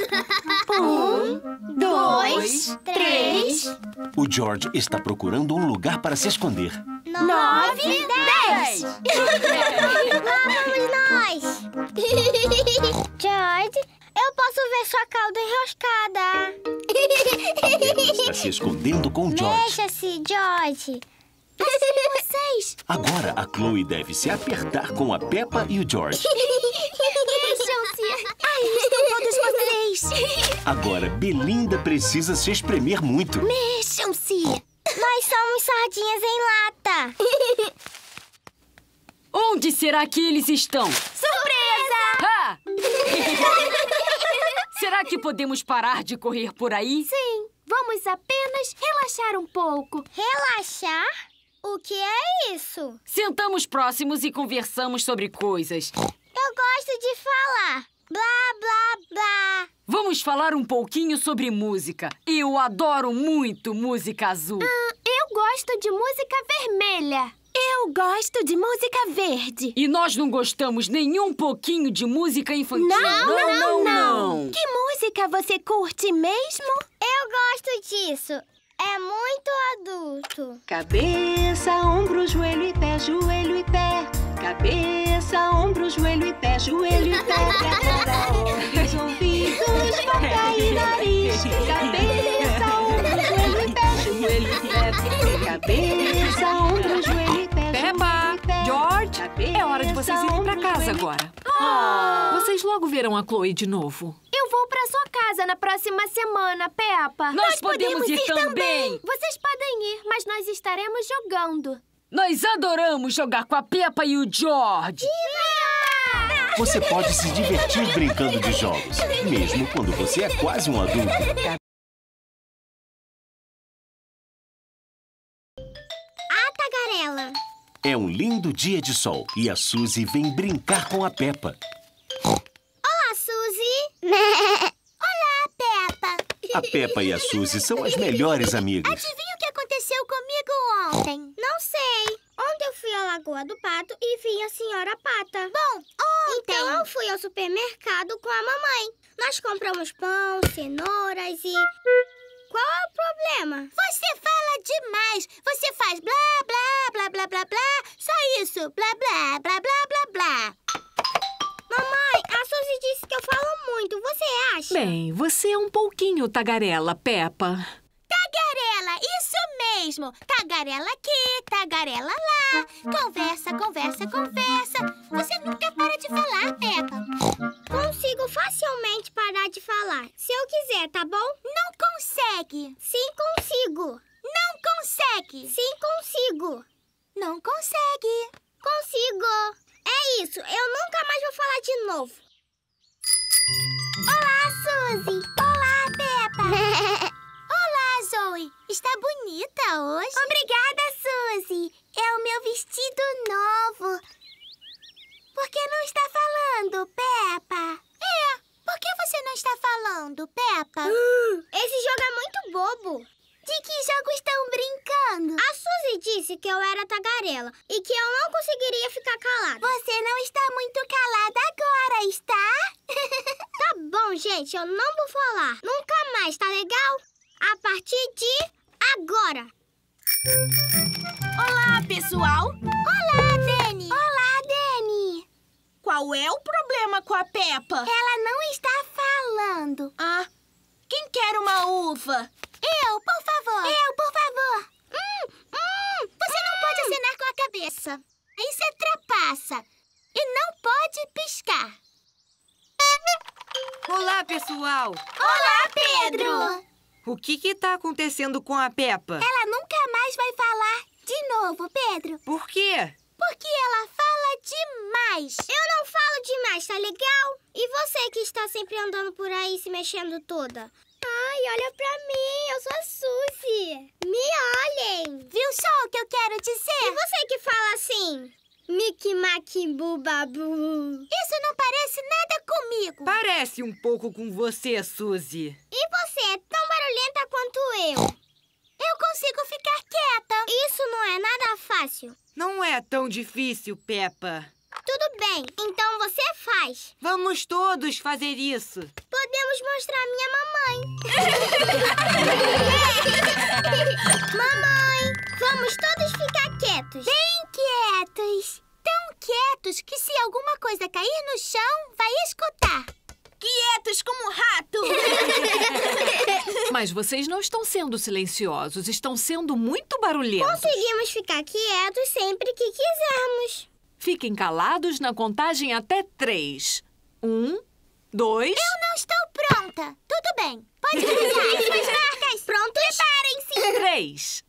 Um, dois, três... O George está procurando um lugar para se esconder. Nove, dez! Lá vamos nós! George, eu posso ver sua cauda enroscada. A Peppa está se escondendo com o George. Mexa-se, George. Assim vocês. Agora a Chloe deve se apertar com a Peppa e o George. Mexam-se. Aí estão todos vocês. Agora Belinda precisa se espremer muito. Mexam-se. Nós somos sardinhas em lata. Onde será que eles estão? Surpresa! Ah! Será que podemos parar de correr por aí? Sim. Vamos apenas relaxar um pouco. Relaxar? O que é isso? Sentamos próximos e conversamos sobre coisas. Eu gosto de falar. Blá, blá, blá. Vamos falar um pouquinho sobre música. Eu adoro muito música azul. Ah, eu gosto de música vermelha. Eu gosto de música verde. E nós não gostamos nem um pouquinho de música infantil. Não, não, não, não. não. não. Que música você curte mesmo? Eu gosto disso. É muito adulto. Cabeça, ombro, joelho e pé, joelho e pé. Cabeça, ombro, joelho e pé, joelho e pé. Olhos, ouvidos, boca e nariz. Cabeça, ombro, joelho e pé, joelho e pé. Cabeça, ombro, joelho e pé. Peppa, George, é hora de vocês irem pra casa agora. Oh. Vocês logo verão a Chloe de novo. Eu vou pra sua casa na próxima semana, Peppa. Nós, nós podemos, podemos ir, ir também. também. Vocês podem ir, mas nós estaremos jogando. Nós adoramos jogar com a Peppa e o George. Viva! Você pode se divertir brincando de jogos, mesmo quando você é quase um adulto. A tagarela. É um lindo dia de sol e a Suzy vem brincar com a Peppa. Olá, Suzy. Olá, Peppa. A Peppa e a Suzy são as melhores amigas. Adivinha o que aconteceu comigo ontem? Não sei. Ontem eu fui à Lagoa do Pato e vi a Senhora Pata. Bom, ontem... Então eu fui ao supermercado com a mamãe. Nós compramos pão, cenouras e... Qual é o problema? Você fala demais. Você faz blá, blá, blá, blá, blá, blá. Só isso. Blá, blá, blá, blá, blá, blá. Mamãe, a Suzy disse que eu falo muito. Você acha? Bem, você é um pouquinho tagarela, Peppa. Tagarela, isso mesmo. Tagarela aqui, tagarela lá. Conversa, conversa, conversa. Você nunca para de falar, Peppa. Consigo facilmente parar de falar. Se eu quiser, tá bom? Não consegue. Sim, consigo. Não consegue. Sim, consigo. Não consegue. Consigo. É isso, eu nunca mais vou falar de novo. Olá, Suzy. Olá, Peppa. Olá, Zoe. Está bonita hoje. Obrigada, Suzy. É o meu vestido novo. Por que não está falando, Peppa? É, por que você não está falando, Peppa? Uh, esse jogo é muito bobo. De que jogo estão brincando? A Suzy disse que eu era tagarela e que eu não conseguiria ficar calada. Você não está muito calada agora, está? Tá bom, gente, eu não vou falar. Nunca mais, tá legal? A partir de agora. Olá, pessoal. Olá, Dani. Olá, Dani. Qual é o problema com a Peppa? Ela não está falando. Ah, quem quer uma uva? Eu, por favor. Eu, por favor. Hum, hum, você hum. não pode acenar com a cabeça. Isso é trapaça. E não pode piscar. Olá, pessoal. Olá, Pedro. O que que tá acontecendo com a Peppa? Ela nunca mais vai falar de novo, Pedro. Por quê? Porque ela fala demais. Eu não falo demais, tá legal? E você que está sempre andando por aí se mexendo toda? Ai, olha pra mim, eu sou a Suzy. Me olhem. Viu só o que eu quero dizer? E você que fala assim? Mickey Macimbu Babu. Isso não parece nada comigo. Parece um pouco com você, Suzy. E você é tão barulhenta quanto eu. Eu consigo ficar quieta. Isso não é nada fácil. Não é tão difícil, Peppa. Tudo bem, então você faz. Vamos todos fazer isso. Podemos mostrar a minha mamãe. Mamãe, vamos todos ficar quietos. Bem quietos. Tão quietos que se alguma coisa cair no chão, vai escutar. Quietos como um rato. Mas vocês não estão sendo silenciosos, estão sendo muito barulhentos. Conseguimos ficar quietos sempre que quisermos. Fiquem calados na contagem até três. Um, dois... Eu não estou pronta. Tudo bem. Pode começar as suas marcas. Prontos? Preparem-se. Três.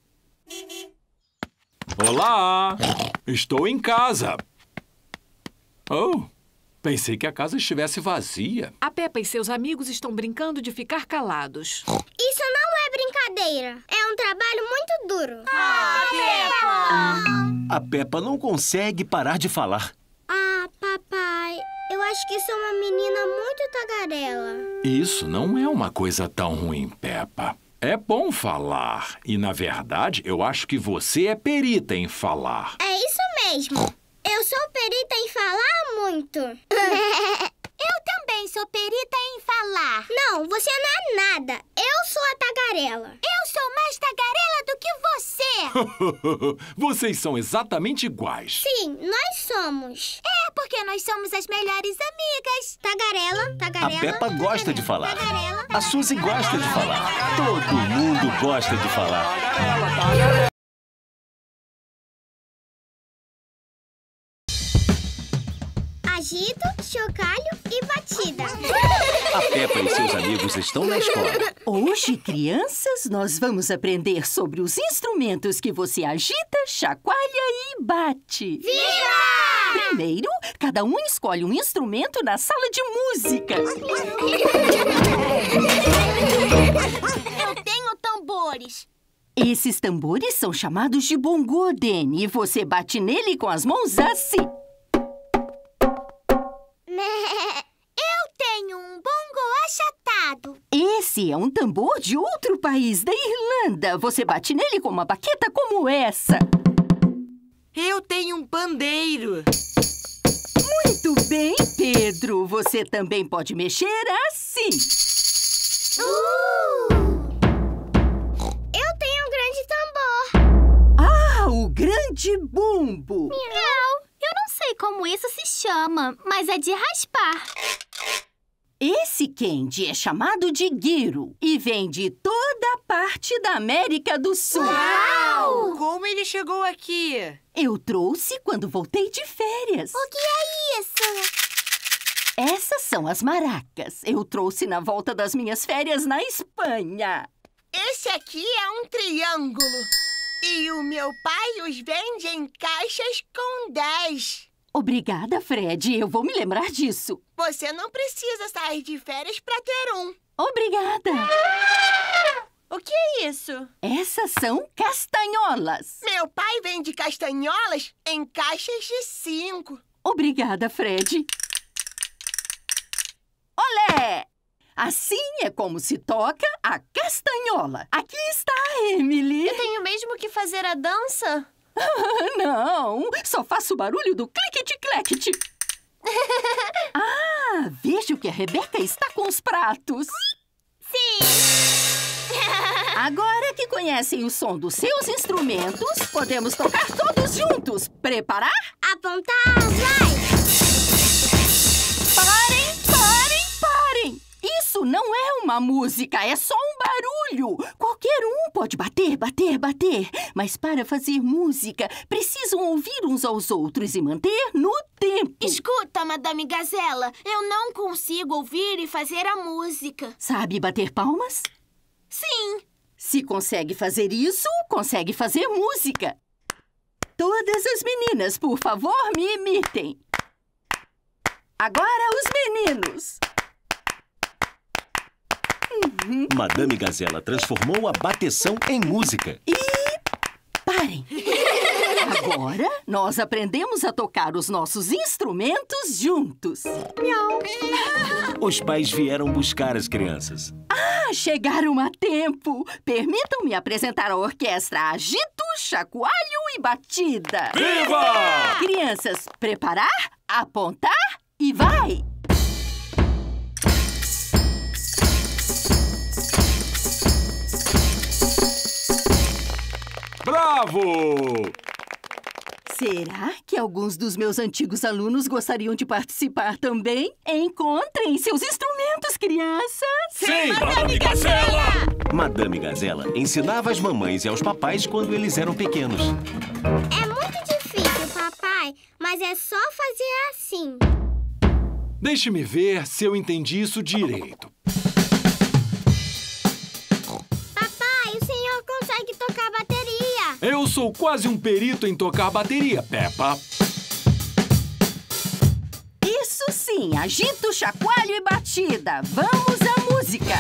Olá! Estou em casa. Oh, pensei que a casa estivesse vazia. A Peppa e seus amigos estão brincando de ficar calados. Isso não é brincadeira. É um trabalho muito duro. Ah, Peppa! A Peppa não consegue parar de falar. Ah, papai, acho que sou uma menina muito tagarela. Isso não é uma coisa tão ruim, Peppa. É bom falar. E, na verdade, eu acho que você é perita em falar. É isso mesmo. Eu sou perita em falar muito. Eu também sou perita em falar. Não, você não é nada. Eu sou a tagarela. Eu sou mais tagarela do que você. Vocês são exatamente iguais. Sim, nós somos. É, porque nós somos as melhores amigas. Tagarela, tagarela. A Peppa gosta de falar. Tagarela. A Suzy gosta de falar. Todo mundo gosta de falar. Agito, chocalho e batida. A Peppa e seus amigos estão na escola. Hoje, crianças, nós vamos aprender sobre os instrumentos que você agita, chacoalha e bate. Viva! Primeiro, cada um escolhe um instrumento na sala de música. Eu tenho tambores. Esses tambores são chamados de bongô, Dani, e você bate nele com as mãos assim. Eu tenho um bongo achatado. Esse é um tambor de outro país, da Irlanda. Você bate nele com uma baqueta como essa. Eu tenho um pandeiro. Muito bem, Pedro. Você também pode mexer assim. Uh! Eu tenho um grande tambor. Ah, o grande bumbo. Miau. Eu não sei como isso se chama, mas é de raspar. Esse candy é chamado de guiro e vem de toda parte da América do Sul. Uau! Como ele chegou aqui? Eu trouxe quando voltei de férias. O que é isso? Essas são as maracas. Eu trouxe na volta das minhas férias na Espanha. Esse aqui é um triângulo. E o meu pai os vende em caixas com dez. Obrigada, Fred. Eu vou me lembrar disso. Você não precisa sair de férias para ter um. Obrigada. O que é isso? Essas são castanholas. Meu pai vende castanholas em caixas de cinco. Obrigada, Fred. Olé! Assim é como se toca a castanhola. Aqui está a Emily. Eu tenho mesmo que fazer a dança? Não, só faço o barulho do cliquete-claquete. Ah, vejo que a Rebeca está com os pratos. Sim! Agora que conhecem o som dos seus instrumentos, podemos tocar todos juntos. Preparar? Apontar, vai! Parem, parem, parem! Isso não é uma música, é só um barulho. Qualquer um pode bater, bater, bater. Mas para fazer música, precisam ouvir uns aos outros e manter no tempo. Escuta, Madame Gazela, eu não consigo ouvir e fazer a música. Sabe bater palmas? Sim. Se consegue fazer isso, consegue fazer música. Todas as meninas, por favor, me imitem. Agora os meninos. Uhum. Madame Gazela transformou a bateção em música. E parem! Agora, nós aprendemos a tocar os nossos instrumentos juntos. Miau! Os pais vieram buscar as crianças. Ah, chegaram a tempo! Permitam-me apresentar a orquestra Agito, Chacoalho e Batida. Viva! Crianças, preparar, apontar e vai! Bravo! Será que alguns dos meus antigos alunos gostariam de participar também? Encontrem seus instrumentos, crianças! Sim, Madame Gazela! Madame Gazela ensinava às mamães e aos papais quando eles eram pequenos. É muito difícil, papai, mas é só fazer assim. Deixe-me ver se eu entendi isso direito. Papai, o senhor consegue tocar bateria. Eu sou quase um perito em tocar bateria, Peppa. Isso sim, agito, chacoalho e batida. Vamos à música.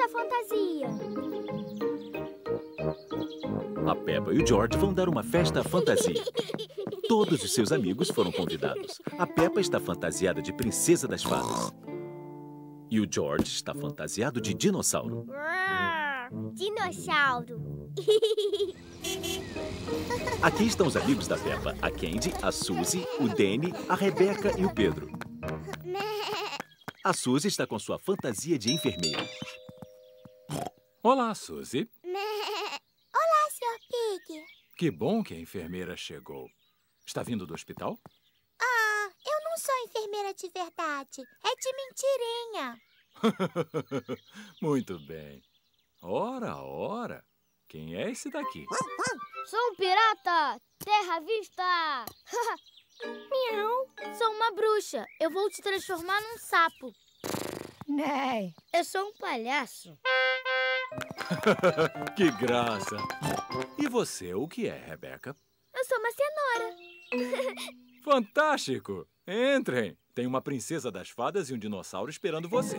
essa fantasia. A Peppa e o George vão dar uma festa fantasia. Todos os seus amigos foram convidados. A Peppa está fantasiada de princesa das fadas. E o George está fantasiado de dinossauro. Dinossauro. Aqui estão os amigos da Peppa. A Candy, a Suzy, o Danny, a Rebecca e o Pedro. A Suzy está com sua fantasia de enfermeira. Olá, Suzy. Olá, senhor Pig. Que bom que a enfermeira chegou. Está vindo do hospital? Ah, eu não sou enfermeira de verdade. É de mentirinha. Muito bem. Ora, ora. Quem é esse daqui? Sou um pirata! Terra à vista! Miau! Sou uma bruxa. Eu vou te transformar num sapo. Né? Eu sou um palhaço. Que graça! E você, o que é, Rebecca? Eu sou uma cenoura. Fantástico! Entrem! Tem uma princesa das fadas e um dinossauro esperando você.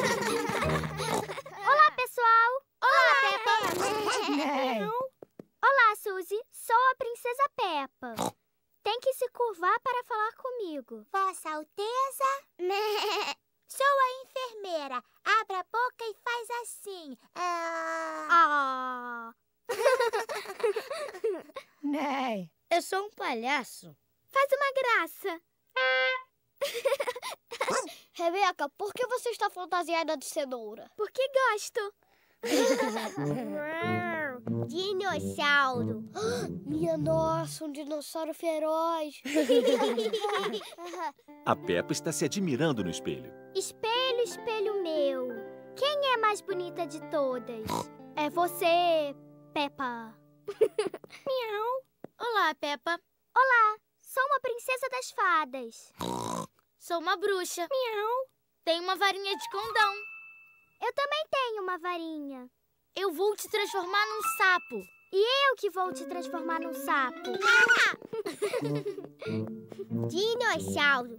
Olá, pessoal! Olá, Peppa! Olá, Suzy. Sou a princesa Peppa. Tem que se curvar para falar comigo. Vossa Alteza? Sou a enfermeira. Abra a boca e faz assim. Ah! Né? Eu sou um palhaço. Faz uma graça. Rebeca, por que você está fantasiada de cenoura? Porque gosto. Dinossauro. Minha nossa, um dinossauro feroz. A Peppa está se admirando no espelho. Espelho, espelho meu. Quem é a mais bonita de todas? É você, Peppa. Miau. Olá, Peppa. Olá, sou uma princesa das fadas. Sou uma bruxa. Miau. Tenho uma varinha de condão. Eu também tenho uma varinha. Eu vou te transformar num sapo. E eu que vou te transformar num sapo. Dinossauro.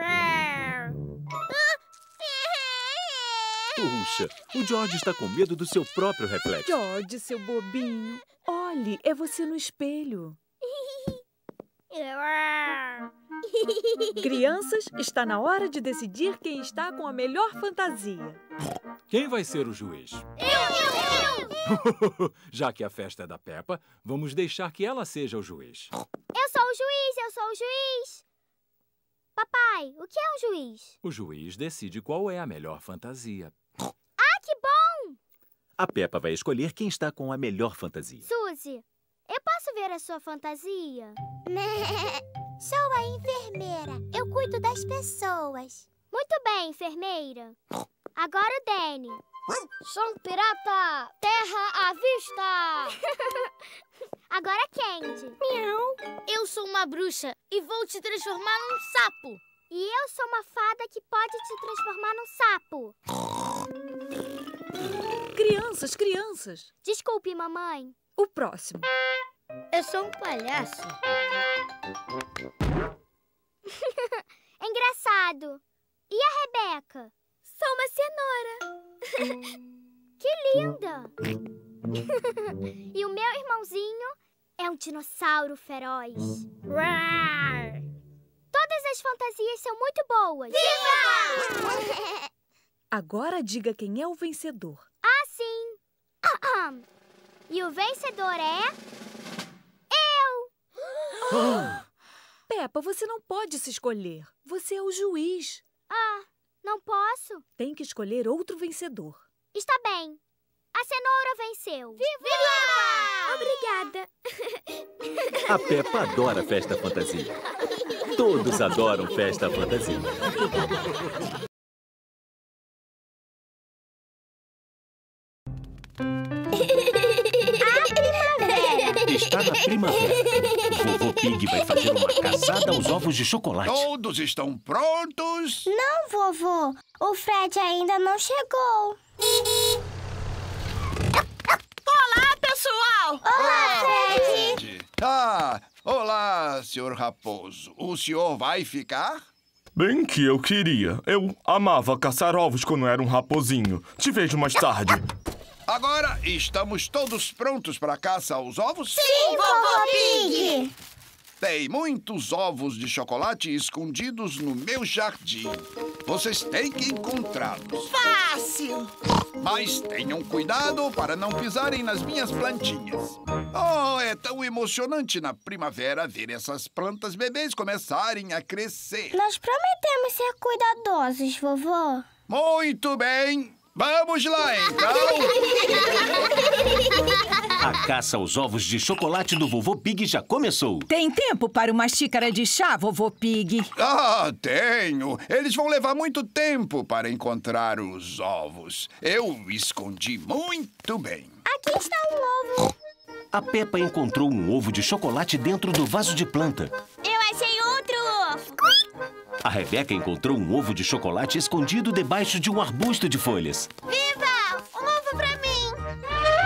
Puxa, o George está com medo do seu próprio reflexo. George, seu bobinho. Olhe, é você no espelho. Crianças, está na hora de decidir quem está com a melhor fantasia. Quem vai ser o juiz? Eu, eu, eu! Já que a festa é da Peppa, vamos deixar que ela seja o juiz. Eu sou o juiz, eu sou o juiz. Papai, o que é um juiz? O juiz decide qual é a melhor fantasia. Ah, que bom! A Peppa vai escolher quem está com a melhor fantasia. Suzy, eu posso ver a sua fantasia? Sou a enfermeira. Eu cuido das pessoas. Muito bem, enfermeira. Agora o Danny. Sou um pirata! Terra à vista! Agora a Candy. Miau. Eu sou uma bruxa e vou te transformar num sapo. E eu sou uma fada que pode te transformar num sapo. Crianças, crianças. Desculpe, mamãe. O próximo. Eu sou um palhaço. Engraçado. E a Rebeca? Sou uma cenoura. Que linda! E o meu irmãozinho é um dinossauro feroz. Rar! Todas as fantasias são muito boas. Viva! Agora diga quem é o vencedor. Ah, sim. E o vencedor é... eu! Oh. Peppa, você não pode se escolher. Você é o juiz. Ah, não posso? Tem que escolher outro vencedor. Está bem. A cenoura venceu. Viva! Obrigada. A Peppa adora festa fantasia. Todos adoram festa fantasia. Está na primavera. Vovô Pig vai fazer uma caçada aos ovos de chocolate. Todos estão prontos? Não, vovô. O Fred ainda não chegou. Olá, pessoal! Olá, Fred! Ah, olá, senhor Raposo. O senhor vai ficar? Bem que eu queria. Eu amava caçar ovos quando era um raposinho. Te vejo mais tarde. Agora, estamos todos prontos para a caça aos ovos? Sim, vovô Pig! Tem muitos ovos de chocolate escondidos no meu jardim. Vocês têm que encontrá-los. Fácil! Mas tenham cuidado para não pisarem nas minhas plantinhas. Oh, é tão emocionante na primavera ver essas plantas bebês começarem a crescer. Nós prometemos ser cuidadosos, vovô. Muito bem! Vamos lá, então! A caça aos ovos de chocolate do vovô Pig já começou. Tem tempo para uma xícara de chá, vovô Pig? Ah, tenho. Eles vão levar muito tempo para encontrar os ovos. Eu escondi muito bem. Aqui está um ovo. A Peppa encontrou um ovo de chocolate dentro do vaso de planta. Eu achei outro ovo. A Rebeca encontrou um ovo de chocolate escondido debaixo de um arbusto de folhas. Viva! Um ovo pra mim!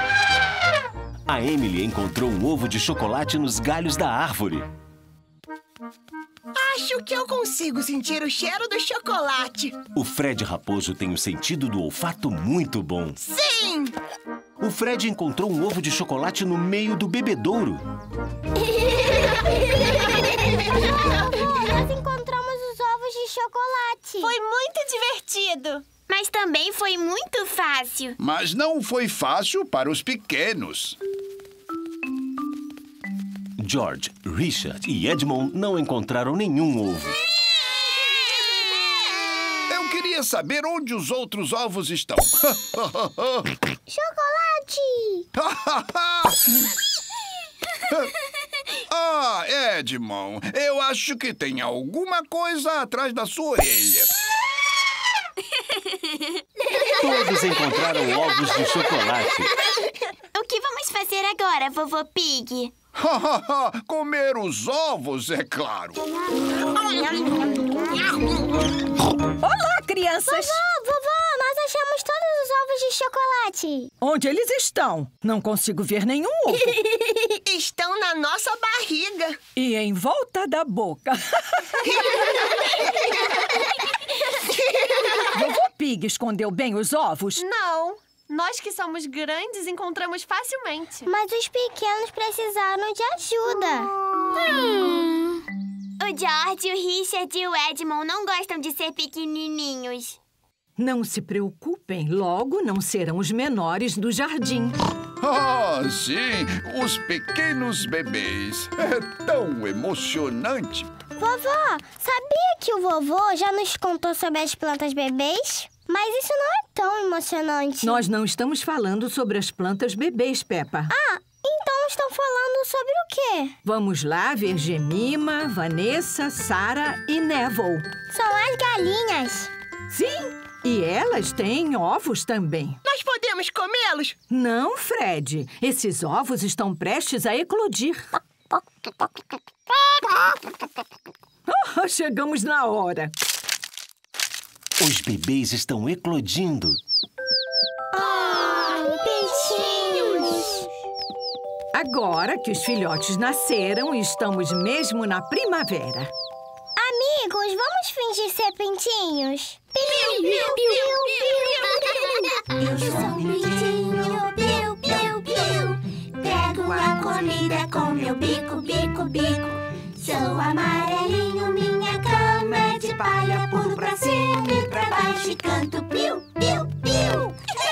A Emily encontrou um ovo de chocolate nos galhos da árvore. Acho que eu consigo sentir o cheiro do chocolate. O Fred Raposo tem o sentido do olfato muito bom. Sim! O Fred encontrou um ovo de chocolate no meio do bebedouro. Nós encontramos os ovos de chocolate. Foi muito divertido. Mas também foi muito fácil. Mas não foi fácil para os pequenos. George, Richard e Edmond não encontraram nenhum ovo. Eu queria saber onde os outros ovos estão. Chocolate! Ah, Edmond, eu acho que tem alguma coisa atrás da sua orelha. Todos encontraram ovos de chocolate. O que vamos fazer agora, vovô Pig? Comer os ovos, é claro. Olá, crianças! Vovô, vovô, nós achamos todos os ovos de chocolate. Onde eles estão? Não consigo ver nenhum ovo. Estão na nossa barriga. E em volta da boca. Vovô Pig escondeu bem os ovos? Não. Nós que somos grandes encontramos facilmente. Mas os pequenos precisaram de ajuda. Hum. O George, o Richard e o Edmond não gostam de ser pequenininhos. Não se preocupem, logo não serão os menores do jardim. Ah, sim, os pequenos bebês. É tão emocionante. Vovó, sabia que o vovô já nos contou sobre as plantas bebês? Mas isso não é tão emocionante. Nós não estamos falando sobre as plantas bebês, Peppa. Ah, então estão falando sobre o quê? Vamos lá ver Jemima, Vanessa, Sarah e Neville. São as galinhas. Sim, e elas têm ovos também. Nós podemos comê-los? Não, Fred. Esses ovos estão prestes a eclodir. Oh, chegamos na hora. Os bebês estão eclodindo. Ah, peixinhos! Agora que os filhotes nasceram, estamos mesmo na primavera. Amigos, vamos fingir ser pintinhos? Piu, piu, piu, piu, piu. Eu sou um pintinho, piu, piu, piu. Pego a comida com meu bico, bico, bico. Sou amarelinho, minha cama é de palha. Pulo pra cima e pra baixo e canto piu, piu, piu.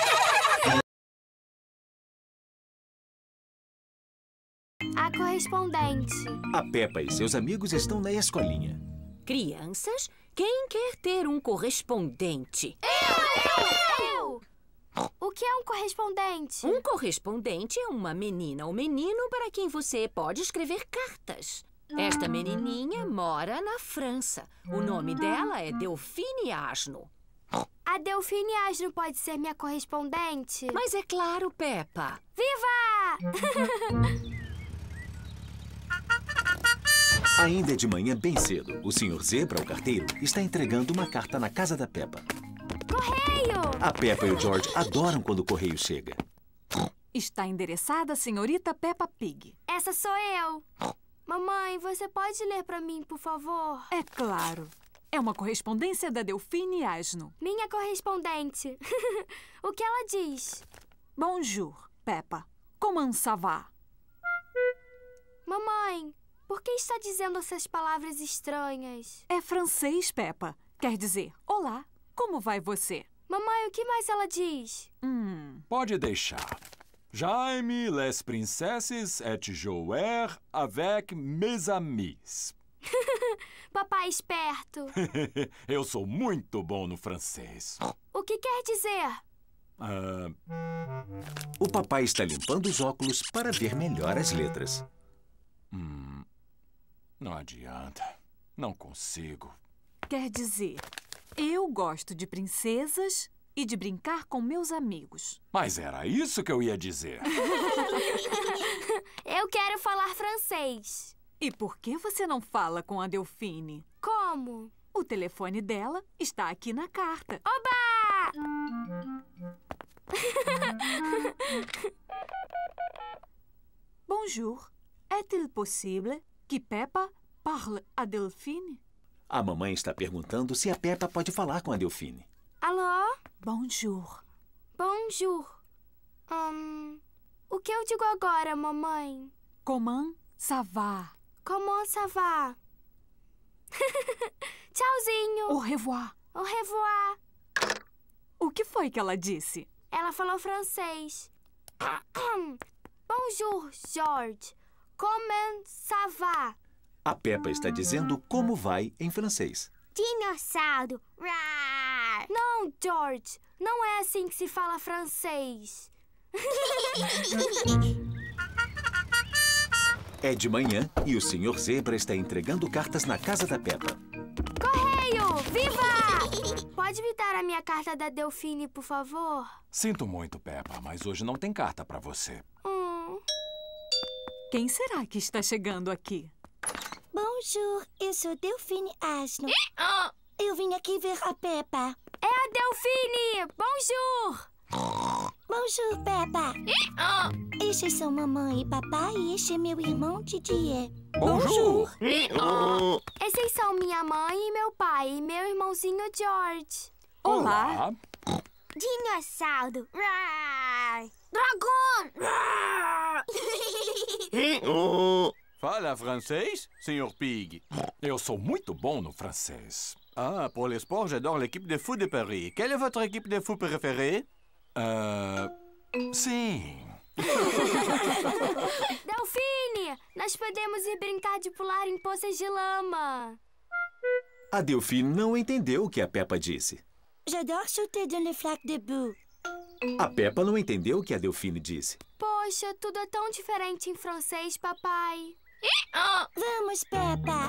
A correspondente. A Peppa e seus amigos estão na escolinha. Crianças, quem quer ter um correspondente? Eu, eu, eu! O que é um correspondente? Um correspondente é uma menina ou menino para quem você pode escrever cartas. Esta menininha mora na França. O nome dela é Delphine Asno. A Delphine Asno pode ser minha correspondente? Mas é claro, Peppa. Viva! Ainda é de manhã bem cedo. O senhor Zebra, o carteiro, está entregando uma carta na casa da Peppa. Correio! A Peppa e o George adoram quando o correio chega. Está endereçada à senhorita Peppa Pig. Essa sou eu. Mamãe, você pode ler para mim, por favor? É claro. É uma correspondência da Delphine Asno. Minha correspondente. O que ela diz? Bonjour, Peppa. Comment ça va? Mamãe, por que está dizendo essas palavras estranhas? É francês, Peppa. Quer dizer, olá, como vai você? Mamãe, o que mais ela diz? Hum. Pode deixar. Jaime, les princesses et jouer avec mes amis. Papai esperto. Eu sou muito bom no francês. O que quer dizer? Ah, O papai está limpando os óculos para ver melhor as letras. hum, não adianta. Não consigo. Quer dizer, eu gosto de princesas e de brincar com meus amigos. Mas era isso que eu ia dizer. Eu quero falar francês. E por que você não fala com a Delphine? Como? O telefone dela está aqui na carta. Oba! Bonjour. Est-il possible que Peppa parle à Delphine? A mamãe está perguntando se a Peppa pode falar com a Delphine. Alô? Bonjour. Bonjour. Hum, o que eu digo agora, mamãe? Comment ça va? Comment ça va? Tchauzinho. Au revoir. Au revoir. O que foi que ela disse? Ela falou francês. Bonjour, George. Comment ça va? A Peppa está dizendo como vai em francês. Dinossauro. Rar. Não, George. Não é assim que se fala francês. É de manhã e o senhor Zebra está entregando cartas na casa da Peppa. Correio! Viva! Pode me dar a minha carta da Delphine, por favor? Sinto muito, Peppa, mas hoje não tem carta para você. Hum. Quem será que está chegando aqui? Bonjour, eu sou Delphine Asno. Eu vim aqui ver a Peppa. É a Delphine! Bonjour! Bonjour, Peppa. Estes são mamãe e papai e este é meu irmão Didier. Bonjour! Esses são minha mãe e meu pai e meu irmãozinho George. Olá! Dinossauro. Rar. Dragão! Fala francês, senhor Pig? Eu sou muito bom no francês. Ah, pour les sports, j'adore l'équipe de foot de Paris. Quelle est votre équipe de foot préférée? Ah, sim. Delphine, nós podemos ir brincar de pular em poças de lama. A Delphine não entendeu o que a Peppa disse. J'adore sauter dans les flaques de boue. A Peppa não entendeu o que a Delphine disse. Poxa, tudo é tão diferente em francês, papai. Vamos, Peppa.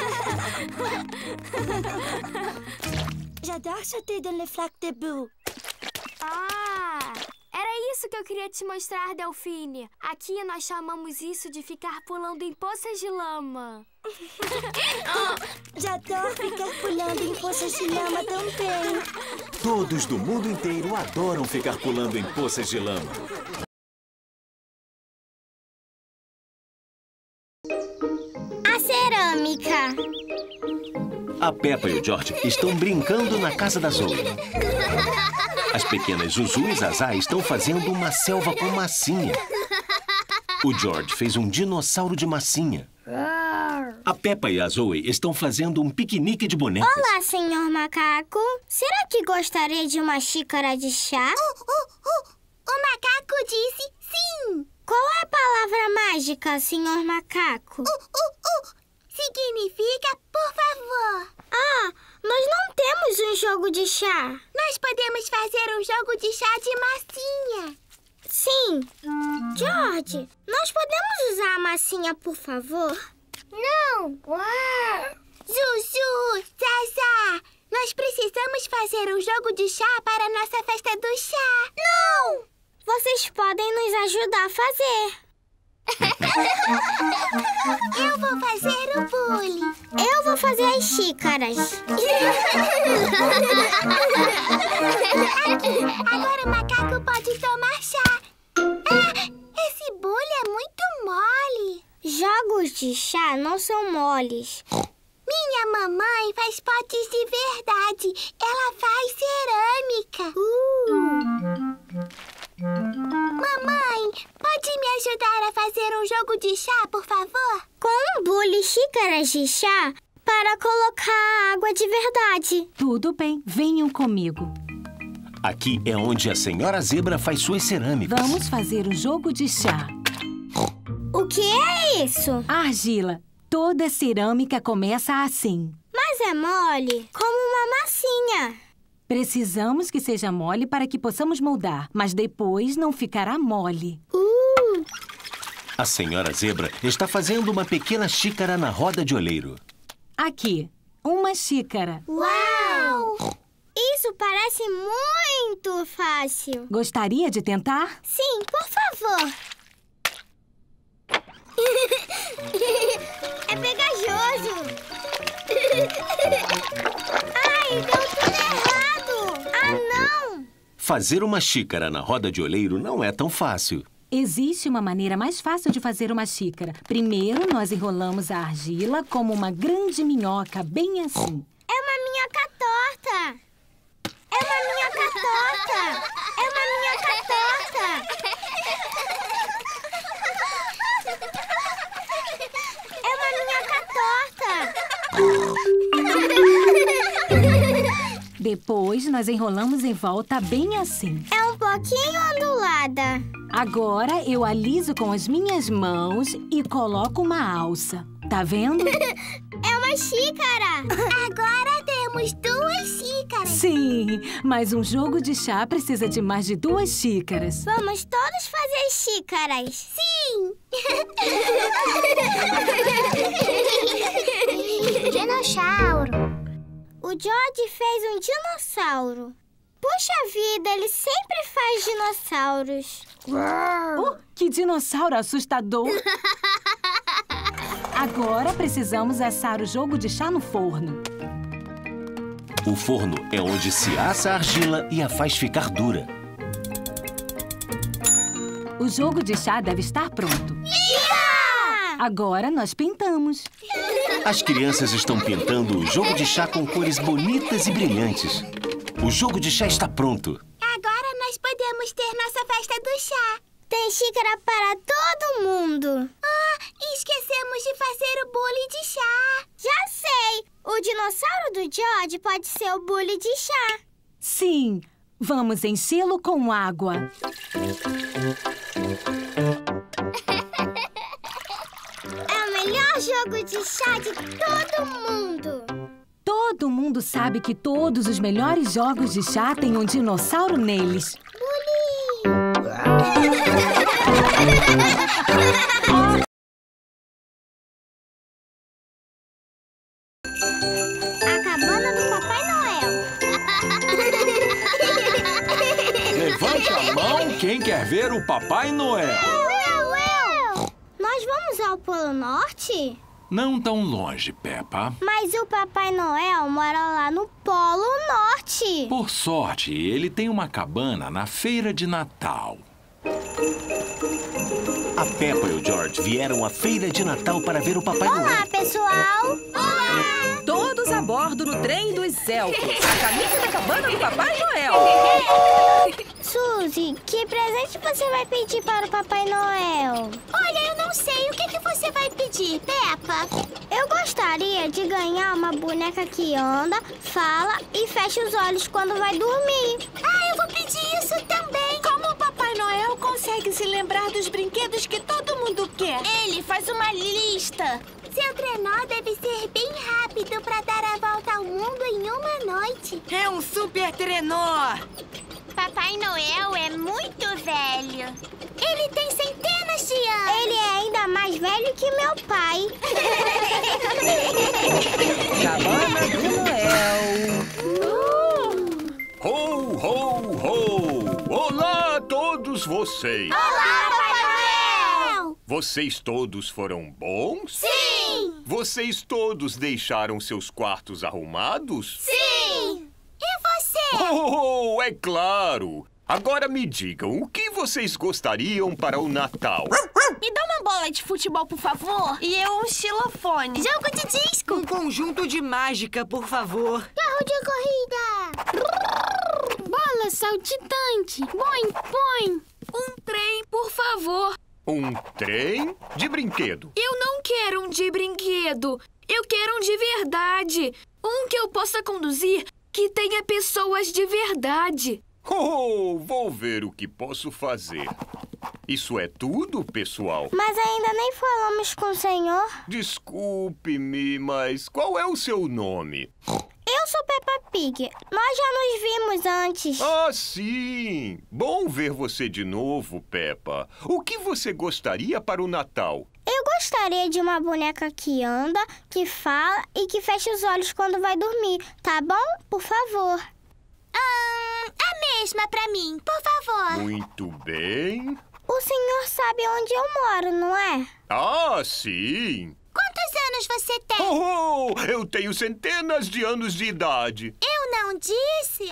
J'adore sauter dans les flaques de boue. Ah, era isso que eu queria te mostrar, Delphine. Aqui nós chamamos isso de ficar pulando em poças de lama. J'adore ficar pulando em poças de lama também. Todos do mundo inteiro adoram ficar pulando em poças de lama. A cerâmica. A Peppa e o George estão brincando na casa da Zoe. As pequenas Zuzu e Zazá estão fazendo uma selva com massinha. O George fez um dinossauro de massinha. A Peppa e a Zoe estão fazendo um piquenique de bonecas. Olá, senhor macaco. Será que gostaria de uma xícara de chá? Uh, uh, uh. O macaco disse sim. Qual é a palavra mágica, senhor macaco? Uh, uh, uh. Significa por favor. Ah, nós não temos um jogo de chá. Nós podemos fazer um jogo de chá de massinha. Sim. George, nós podemos usar a massinha, por favor? Não. Uau. Zuzu, Zazá, nós precisamos fazer um jogo de chá para a nossa festa do chá. Não! Vocês podem nos ajudar a fazer. Eu vou fazer o bule. Eu vou fazer as xícaras. Agora o macaco pode tomar chá. Ah, esse bule é muito mole. Jogos de chá não são moles. Minha mamãe mamãe faz potes de verdade. Ela faz cerâmica. Uh. Mamãe, pode me ajudar a fazer um jogo de chá, por favor? Com um bule e xícaras de chá para colocar água de verdade. Tudo bem, venham comigo. Aqui é onde a senhora Zebra faz suas cerâmicas. Vamos fazer um jogo de chá. O que é isso? Argila. Toda cerâmica começa assim. Mas é mole, como uma massinha. Precisamos que seja mole para que possamos moldar, mas depois não ficará mole. Uh. A senhora Zebra está fazendo uma pequena xícara na roda de oleiro. Aqui, uma xícara. Uau! Isso parece muito fácil. Gostaria de tentar? Sim, por favor. É pegajoso. Ai, deu tudo errado. Ah, não. Fazer uma xícara na roda de oleiro não é tão fácil. Existe uma maneira mais fácil de fazer uma xícara. Primeiro, nós enrolamos a argila como uma grande minhoca, bem assim. É uma minhoca torta. É uma minhoca torta. É uma minhoca torta. É uma minhoca torta. Depois, nós enrolamos em volta bem assim. É um pouquinho ondulada. Agora, eu aliso com as minhas mãos e coloco uma alça. Tá vendo? É uma xícara. Agora temos duas xícaras. Sim, mas um jogo de chá precisa de mais de duas xícaras. Vamos todos fazer xícaras. Sim. Dinossauro. O George fez um dinossauro. Puxa vida, ele sempre faz dinossauros. Oh, que dinossauro assustador! Agora precisamos assar o jogo de chá no forno. O forno é onde se assa a argila e a faz ficar dura. O jogo de chá deve estar pronto. Yeah! Agora nós pintamos. As crianças estão pintando o jogo de chá com cores bonitas e brilhantes. O jogo de chá está pronto. Agora nós podemos ter nossa festa do chá. Tem xícara para todo mundo. Ah, esquecemos de fazer o bule de chá. Já sei! O dinossauro do George pode ser o bule de chá. Sim, vamos enchê-lo com água. É o melhor jogo de chá de todo mundo. Todo mundo sabe que todos os melhores jogos de chá têm um dinossauro neles. A cabana do Papai Noel. Levante a mão quem quer ver o Papai Noel. Eu, eu, eu! Nós vamos ao Polo Norte? Não tão longe, Peppa. Mas o Papai Noel mora lá no Polo Norte. Por sorte, ele tem uma cabana na feira de Natal. A Peppa e o George vieram à feira de Natal para ver o Papai Noel. Olá, pessoal! Olá! Todos a bordo no trem dos elfos, a caminho da cabana do Papai Noel. Suzy, que presente você vai pedir para o Papai Noel? Olha, eu não sei. O que, que você vai pedir, Peppa? Eu gostaria de ganhar uma boneca que anda, fala e fecha os olhos quando vai dormir. Ah, eu vou pedir isso também. Como o Papai Noel consegue se lembrar dos brinquedos que todo mundo quer? Ele faz uma lista. Seu trenó deve ser bem rápido para dar a volta ao mundo em uma noite. É um super trenó. Papai Noel é muito velho. Ele tem centenas de anos. Ele é ainda mais velho que meu pai. Cabana do Noel. Uh! Ho, ho, ho! Olá a todos vocês! Olá, Papai Noel! Vocês todos foram bons? Sim! Vocês todos deixaram seus quartos arrumados? Sim! E você? Oh, é claro! Agora me digam, o que vocês gostariam para o Natal? Me dá uma bola de futebol, por favor. E eu um xilofone. Jogo de disco. Um conjunto de mágica, por favor. Carro de corrida. Bola saltitante. Boing, boing. Um trem, por favor. Um trem de brinquedo. Eu não quero um de brinquedo. Eu quero um de verdade. Um que eu possa conduzir que tenha pessoas de verdade. Oh, vou ver o que posso fazer. Isso é tudo, pessoal? Mas ainda nem falamos com o senhor. Desculpe-me, mas qual é o seu nome? Eu sou Peppa Pig. Nós já nos vimos antes. Ah, sim! Bom ver você de novo, Peppa. O que você gostaria para o Natal? Eu gostaria de uma boneca que anda, que fala e que fecha os olhos quando vai dormir. Tá bom? Por favor. Hum, a mesma pra mim, por favor. Muito bem. O senhor sabe onde eu moro, não é? Ah, sim. Quantos anos você tem? Oh, oh, eu tenho centenas de anos de idade. Eu não disse.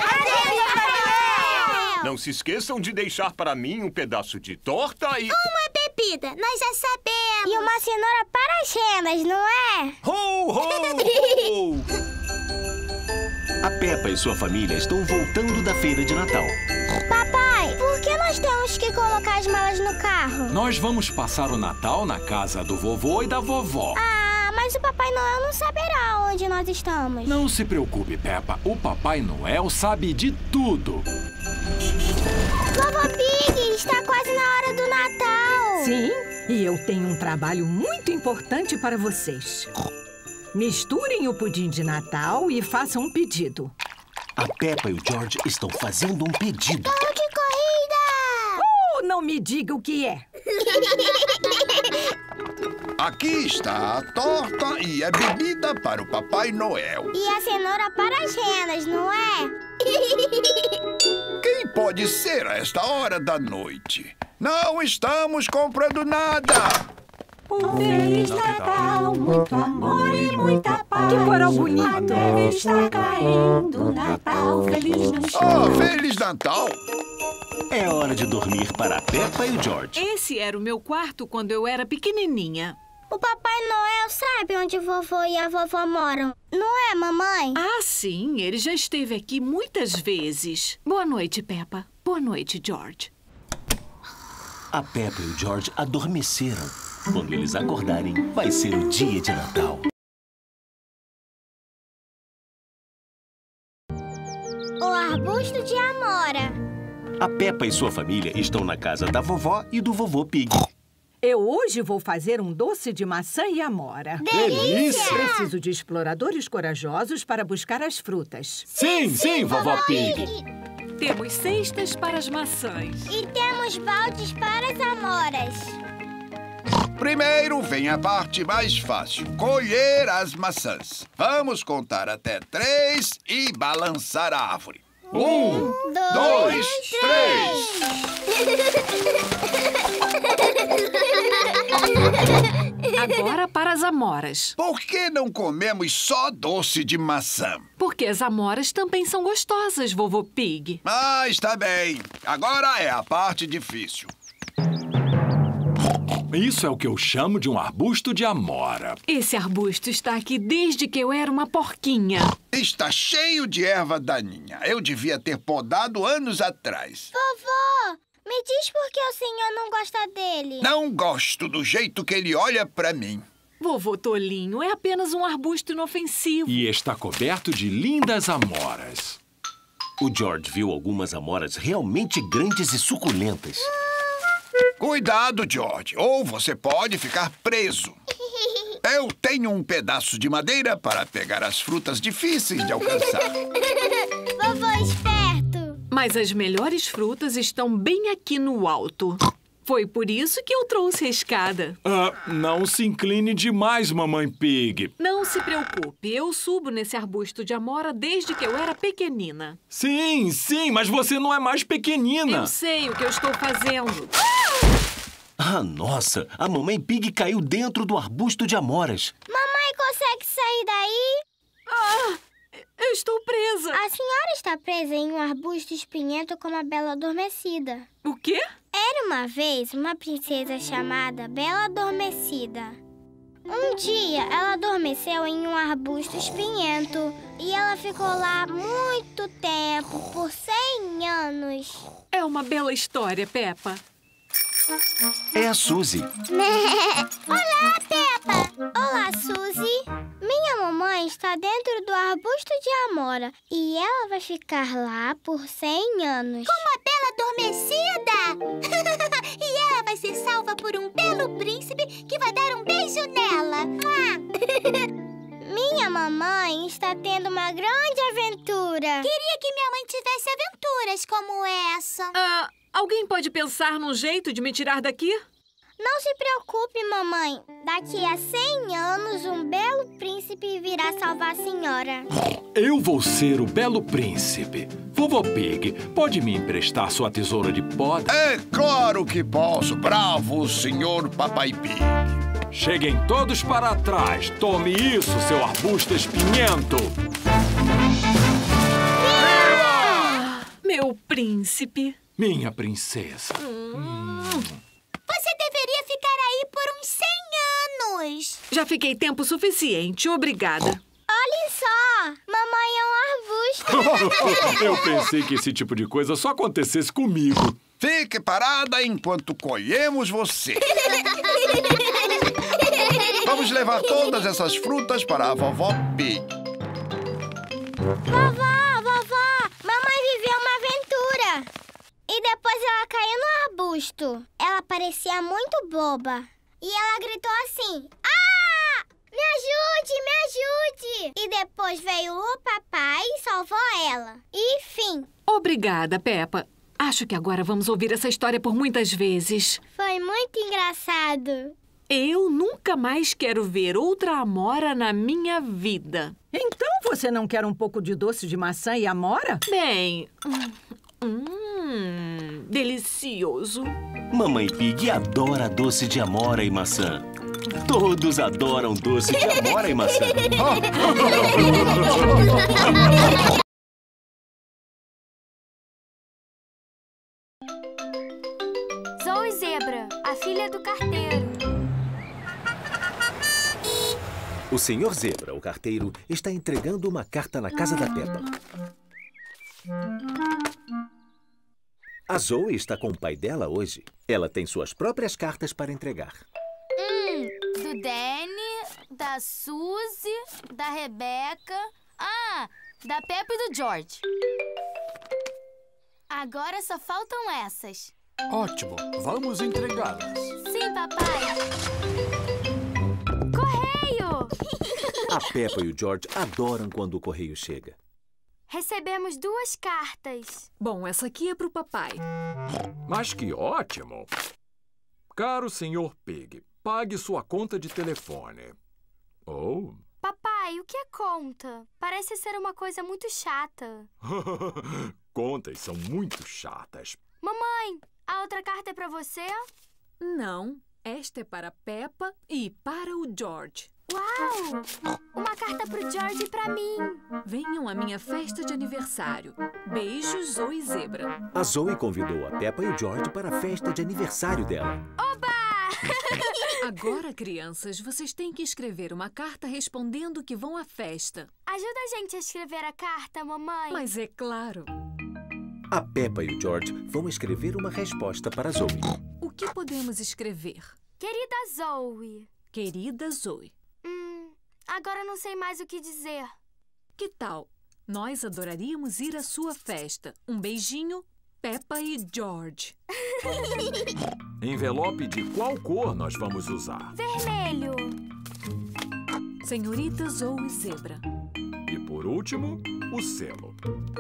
Não se esqueçam de deixar para mim um pedaço de torta e... Uma bebida, nós já sabemos. E uma cenoura para as rendas, não é? Ho, ho, ho! A Peppa e sua família estão voltando da feira de Natal. Papai, por que nós temos que colocar as malas no carro? Nós vamos passar o Natal na casa do vovô e da vovó. Ah, mas o Papai Noel não saberá onde nós estamos. Não se preocupe, Peppa. O Papai Noel sabe de tudo. Vovô Pig, está quase na hora do Natal. Sim, e eu tenho um trabalho muito importante para vocês. Misturem o pudim de Natal e façam um pedido. A Peppa e o George estão fazendo um pedido. Carro de corrida! Oh, não me diga o que é. Aqui está a torta e a bebida para o Papai Noel. E a cenoura para as renas, não é? Quem pode ser a esta hora da noite? Não estamos comprando nada! Um Feliz Natal, muito amor e muita paz. Que coral bonito! A neve está caindo, Natal, Feliz Natal. Oh, Feliz Natal! É hora de dormir para a Peppa e o George. Esse era o meu quarto quando eu era pequenininha. O Papai Noel sabe onde o vovô e a vovó moram, não é, mamãe? Ah, sim, ele já esteve aqui muitas vezes. Boa noite, Peppa. Boa noite, George. A Peppa e o George adormeceram. Quando eles acordarem, vai ser o dia de Natal. O arbusto de amora. A Peppa e sua família estão na casa da vovó e do vovô Pig. Eu hoje vou fazer um doce de maçã e amora. Delícia! Preciso de exploradores corajosos para buscar as frutas. Sim, sim, sim vovó Pig. Temos cestas para as maçãs. E temos baldes para as amoras. Primeiro vem a parte mais fácil, colher as maçãs. Vamos contar até três e balançar a árvore. Um, dois, dois três. Agora para as amoras. Por que não comemos só doce de maçã? Porque as amoras também são gostosas, vovô Pig. Ah, está bem. Agora é a parte difícil. Isso é o que eu chamo de um arbusto de amora. Esse arbusto está aqui desde que eu era uma porquinha. Está cheio de erva daninha. Eu devia ter podado anos atrás. Vovó, me diz por que o senhor não gosta dele. Não gosto do jeito que ele olha pra mim. Vovô Tolinho, é apenas um arbusto inofensivo. E está coberto de lindas amoras. O George viu algumas amoras realmente grandes e suculentas. Cuidado, George, ou você pode ficar preso. Eu tenho um pedaço de madeira para pegar as frutas difíceis de alcançar. Vovô esperto. Mas as melhores frutas estão bem aqui no alto. Foi por isso que eu trouxe a escada. Ah, não se incline demais, mamãe Pig. Não se preocupe, eu subo nesse arbusto de amora desde que eu era pequenina. Sim, sim, mas você não é mais pequenina. Eu sei o que eu estou fazendo. Ah, nossa! A mamãe Pig caiu dentro do arbusto de amoras. Mamãe consegue sair daí? Ah, eu estou presa. A senhora está presa em um arbusto espinhento como a Bela Adormecida. O quê? Era uma vez uma princesa chamada Bela Adormecida. Um dia, ela adormeceu em um arbusto espinhento e ela ficou lá muito tempo, por cem anos. É uma bela história, Peppa. É a Suzy. Olá, Peppa! Olá, Suzy! Minha mamãe está dentro do arbusto de amora e ela vai ficar lá por cem anos. Como a Bela Adormecida! E ela vai ser salva por um belo príncipe que vai dar um beijo nela. Minha mamãe está tendo uma grande aventura. Queria que minha mãe tivesse aventuras como essa. Ah, alguém pode pensar num jeito de me tirar daqui? Não se preocupe, mamãe. Daqui a cem anos, um belo príncipe virá salvar a senhora. Eu vou ser o belo príncipe. Vovó Pig, pode me emprestar sua tesoura de poda? É claro que posso. Bravo, senhor Papai Pig. Cheguem todos para trás. Tome isso, seu arbusto espinhento. Viva! Meu príncipe. Minha princesa. Hum. Você deveria ficar aí por uns cem anos. Já fiquei tempo suficiente, obrigada. Olhem só, mamãe é um arbusto. Eu pensei que esse tipo de coisa só acontecesse comigo. Fique parada enquanto colhemos você. Vamos levar todas essas frutas para a vovó Pig. Vovó, vovó, mamãe viveu uma aventura. E depois ela caiu no arbusto. Ela parecia muito boba. E ela gritou assim: ah! Me ajude, me ajude! E depois veio o papai e salvou ela. E fim. Obrigada, Peppa. Acho que agora vamos ouvir essa história por muitas vezes. Foi muito engraçado. Eu nunca mais quero ver outra amora na minha vida. Então você não quer um pouco de doce de maçã e amora? Bem... Hum, delicioso. Mamãe Pig adora doce de amora e maçã. Todos adoram doce de amora e maçã. Zoe Zebra, a filha do carteiro. O senhor Zebra, o carteiro, está entregando uma carta na casa da Peppa. A Zoe está com o pai dela hoje. Ela tem suas próprias cartas para entregar. Hum, do Danny, da Suzy, da Rebeca... Ah, da Peppa e do George. Agora só faltam essas. Ótimo, vamos entregá-las. Sim, papai. Correio! A Peppa e o George adoram quando o correio chega. Recebemos duas cartas. Bom, essa aqui é pro papai. Mas que ótimo! Caro senhor Pig, pague sua conta de telefone. Oh. Papai, o que é conta? Parece ser uma coisa muito chata. Contas são muito chatas. Mamãe, a outra carta é pra você? Não, esta é para Peppa e para o George. Uau! Uma carta pro George e pra mim. Venham à minha festa de aniversário. Beijos, Zoe Zebra. A Zoe convidou a Peppa e o George para a festa de aniversário dela. Oba! Agora, crianças, vocês têm que escrever uma carta respondendo que vão à festa. Ajuda a gente a escrever a carta, mamãe. Mas é claro. A Peppa e o George vão escrever uma resposta para a Zoe. O que podemos escrever? Querida Zoe. Querida Zoe. Hum, agora não sei mais o que dizer. Que tal? Nós adoraríamos ir à sua festa. Um beijinho, Peppa e George. Envelope de qual cor nós vamos usar? Vermelho. Senhorita Zoe Zebra. E por último, o selo.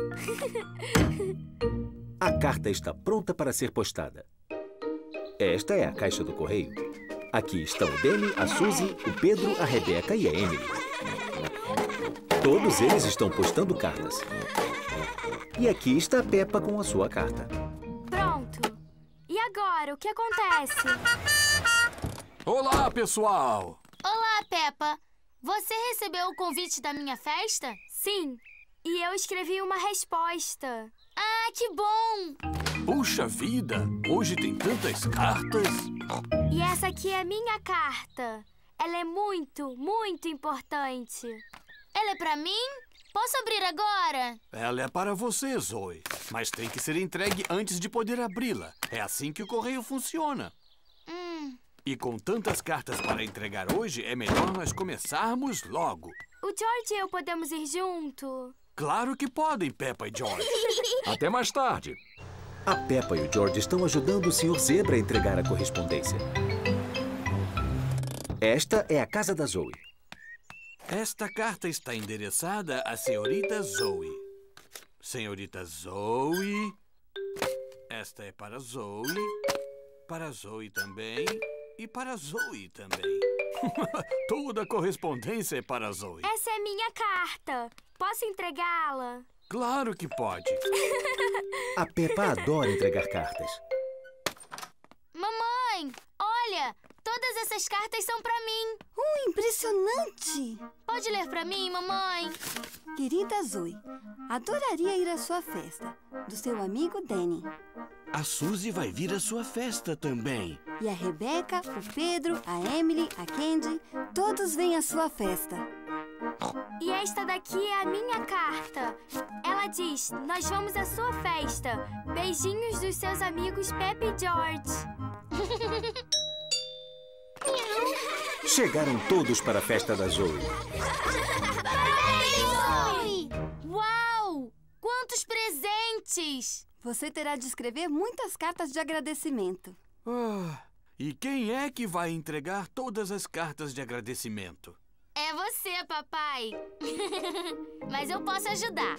A carta está pronta para ser postada. Esta é a caixa do correio. Aqui estão o Danny, a Suzy, o Pedro, a Rebeca e a Emily. Todos eles estão postando cartas. E aqui está a Peppa com a sua carta. Pronto. E agora, o que acontece? Olá, pessoal! Olá, Peppa. Você recebeu o convite da minha festa? Sim. E eu escrevi uma resposta. Ah, que bom! Puxa vida, hoje tem tantas cartas. E essa aqui é a minha carta. Ela é muito, muito importante. Ela é pra mim? Posso abrir agora? Ela é para você, Zoe. Mas tem que ser entregue antes de poder abri-la. É assim que o correio funciona. Hum. E com tantas cartas para entregar hoje, é melhor nós começarmos logo. O George e eu podemos ir junto? Claro que podem, Peppa e George. Até mais tarde. A Peppa e o George estão ajudando o senhor Zebra a entregar a correspondência. Esta é a casa da Zoe. Esta carta está endereçada à senhorita Zoe. Senhorita Zoe. Esta é para Zoe. Para Zoe também. E para Zoe também. Toda a correspondência é para Zoe. Essa é minha carta. Posso entregá-la? Claro que pode. A Peppa adora entregar cartas. Mamãe, olha! Todas essas cartas são pra mim. Uh, impressionante! Pode ler pra mim, mamãe? Querida Zoe, adoraria ir à sua festa. Do seu amigo Danny. A Suzy vai vir à sua festa também. E a Rebeca, o Pedro, a Emily, a Candy, todos vêm à sua festa. E esta daqui é a minha carta. Ela diz, nós vamos à sua festa. Beijinhos dos seus amigos Peppa e George. Chegaram todos para a festa da Zoe. Parabéns, Zoe! Uau! Quantos presentes! Você terá de escrever muitas cartas de agradecimento. Ah, e quem é que vai entregar todas as cartas de agradecimento? É você, papai. Mas eu posso ajudar.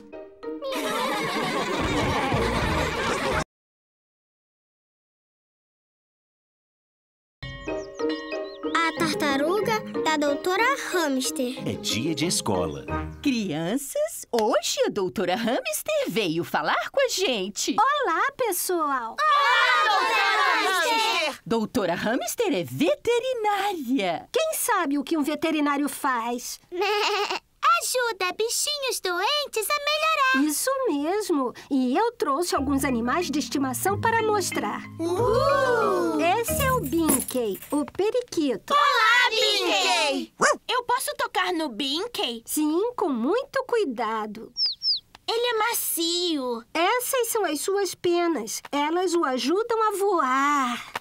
A tartaruga da doutora Hamster. É dia de escola. Crianças, hoje a doutora Hamster veio falar com a gente. Olá, pessoal. Olá, doutora Hamster. Doutora Hamster é veterinária. Quem sabe o que um veterinário faz? Ajuda bichinhos doentes a melhorar. Isso mesmo. E eu trouxe alguns animais de estimação para mostrar. Uh! Esse é o Binkey, o periquito. Olá, Binkey! Eu posso tocar no Binkey? Sim, com muito cuidado. Ele é macio. Essas são as suas penas. Elas o ajudam a voar.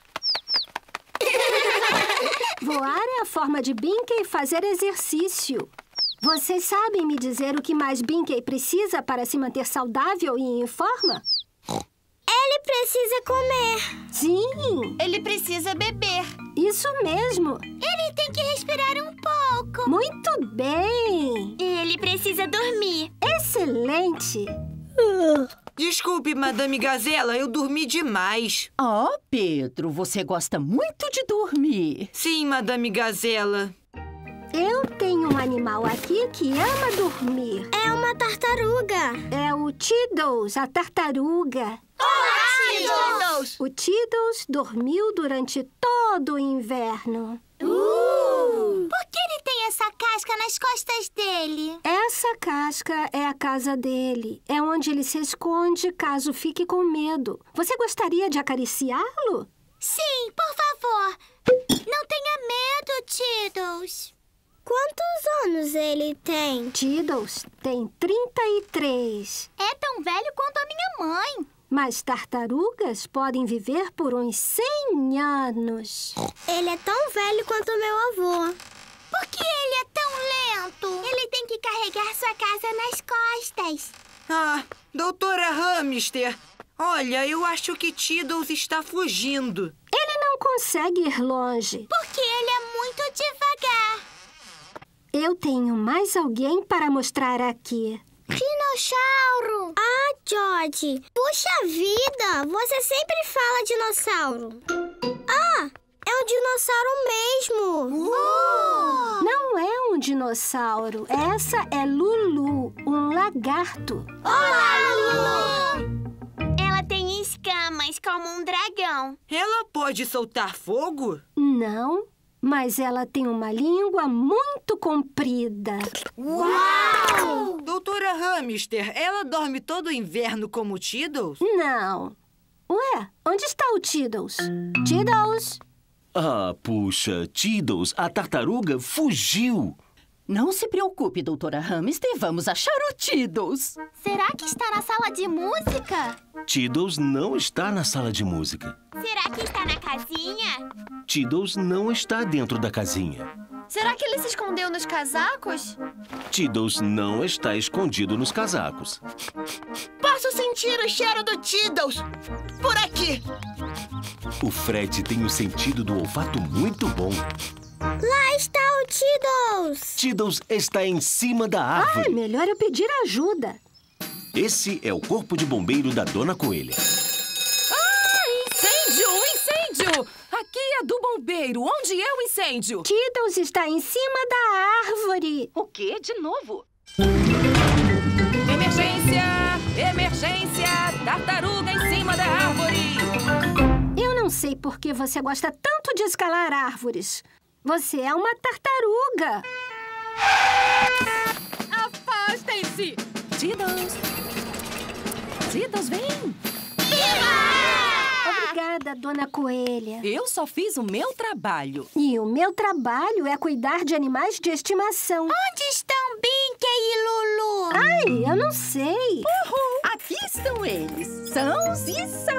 Voar é a forma de Binkey fazer exercício. Vocês sabem me dizer o que mais Binkey precisa para se manter saudável e em forma? Ele precisa comer. Sim. Ele precisa beber. Isso mesmo. Ele tem que respirar um pouco. Muito bem. E ele precisa dormir. Excelente. Desculpe, Madame Gazela, eu dormi demais. Oh, Pedro, você gosta muito de dormir. Sim, Madame Gazela. Eu tenho um animal aqui que ama dormir. É uma tartaruga. É o Tiddles, a tartaruga. Olá, Tiddles! O Tiddles dormiu durante todo o inverno. Uh! Por que ele tem essa casca nas costas dele? Essa casca é a casa dele. É onde ele se esconde caso fique com medo. Você gostaria de acariciá-lo? Sim, por favor. Não tenha medo, Tiddles. Quantos anos ele tem? Tiddles tem trinta e três. É tão velho quanto a minha mãe. Mas tartarugas podem viver por uns cem anos. Ele é tão velho quanto meu avô. Por que ele é tão lento? Ele tem que carregar sua casa nas costas. Ah, doutora Hamster, olha, eu acho que Tiddles está fugindo. Ele não consegue ir longe. Porque ele é muito devagar. Eu tenho mais alguém para mostrar aqui. Dinossauro! Ah, George! Puxa vida! Você sempre fala dinossauro. Ah! É um dinossauro mesmo! Uh! Não é um dinossauro. Essa é Lulu, um lagarto. Olá, Lulu! Ela tem escamas como um dragão. Ela pode soltar fogo? Não. Mas ela tem uma língua muito comprida. Uau! Doutora hamster, ela dorme todo o inverno como o Tiddles? Não. Ué, onde está o Tiddles? Tiddles! Ah, puxa, Tiddles, a tartaruga fugiu. Não se preocupe, doutora Hamster, vamos achar o Tiddles. Será que está na sala de música? Tiddles não está na sala de música. Será que está na casinha? Tiddles não está dentro da casinha. Será que ele se escondeu nos casacos? Tiddles não está escondido nos casacos. Posso sentir o cheiro do Tiddles por aqui. O Fred tem o sentido do olfato muito bom. Lá está o Tiddles. Tiddles está em cima da árvore. Ah, é melhor eu pedir ajuda. Esse é o corpo de bombeiro da Dona Coelha. Ah, incêndio! Incêndio! Aqui é do bombeiro. Onde é o incêndio? Tiddles está em cima da árvore. O quê? De novo? Emergência! Emergência! Tartaruga em cima da árvore! Eu não sei por que você gosta tanto de escalar árvores. Você é uma tartaruga. Afastem-se! Tiddles! Tiddles, vem! Obrigada, Dona Coelha. Eu só fiz o meu trabalho. E o meu trabalho é cuidar de animais de estimação. Onde estão Binky e Lulu? Ai, eu não sei. Uhul. Aqui estão eles. Sãos e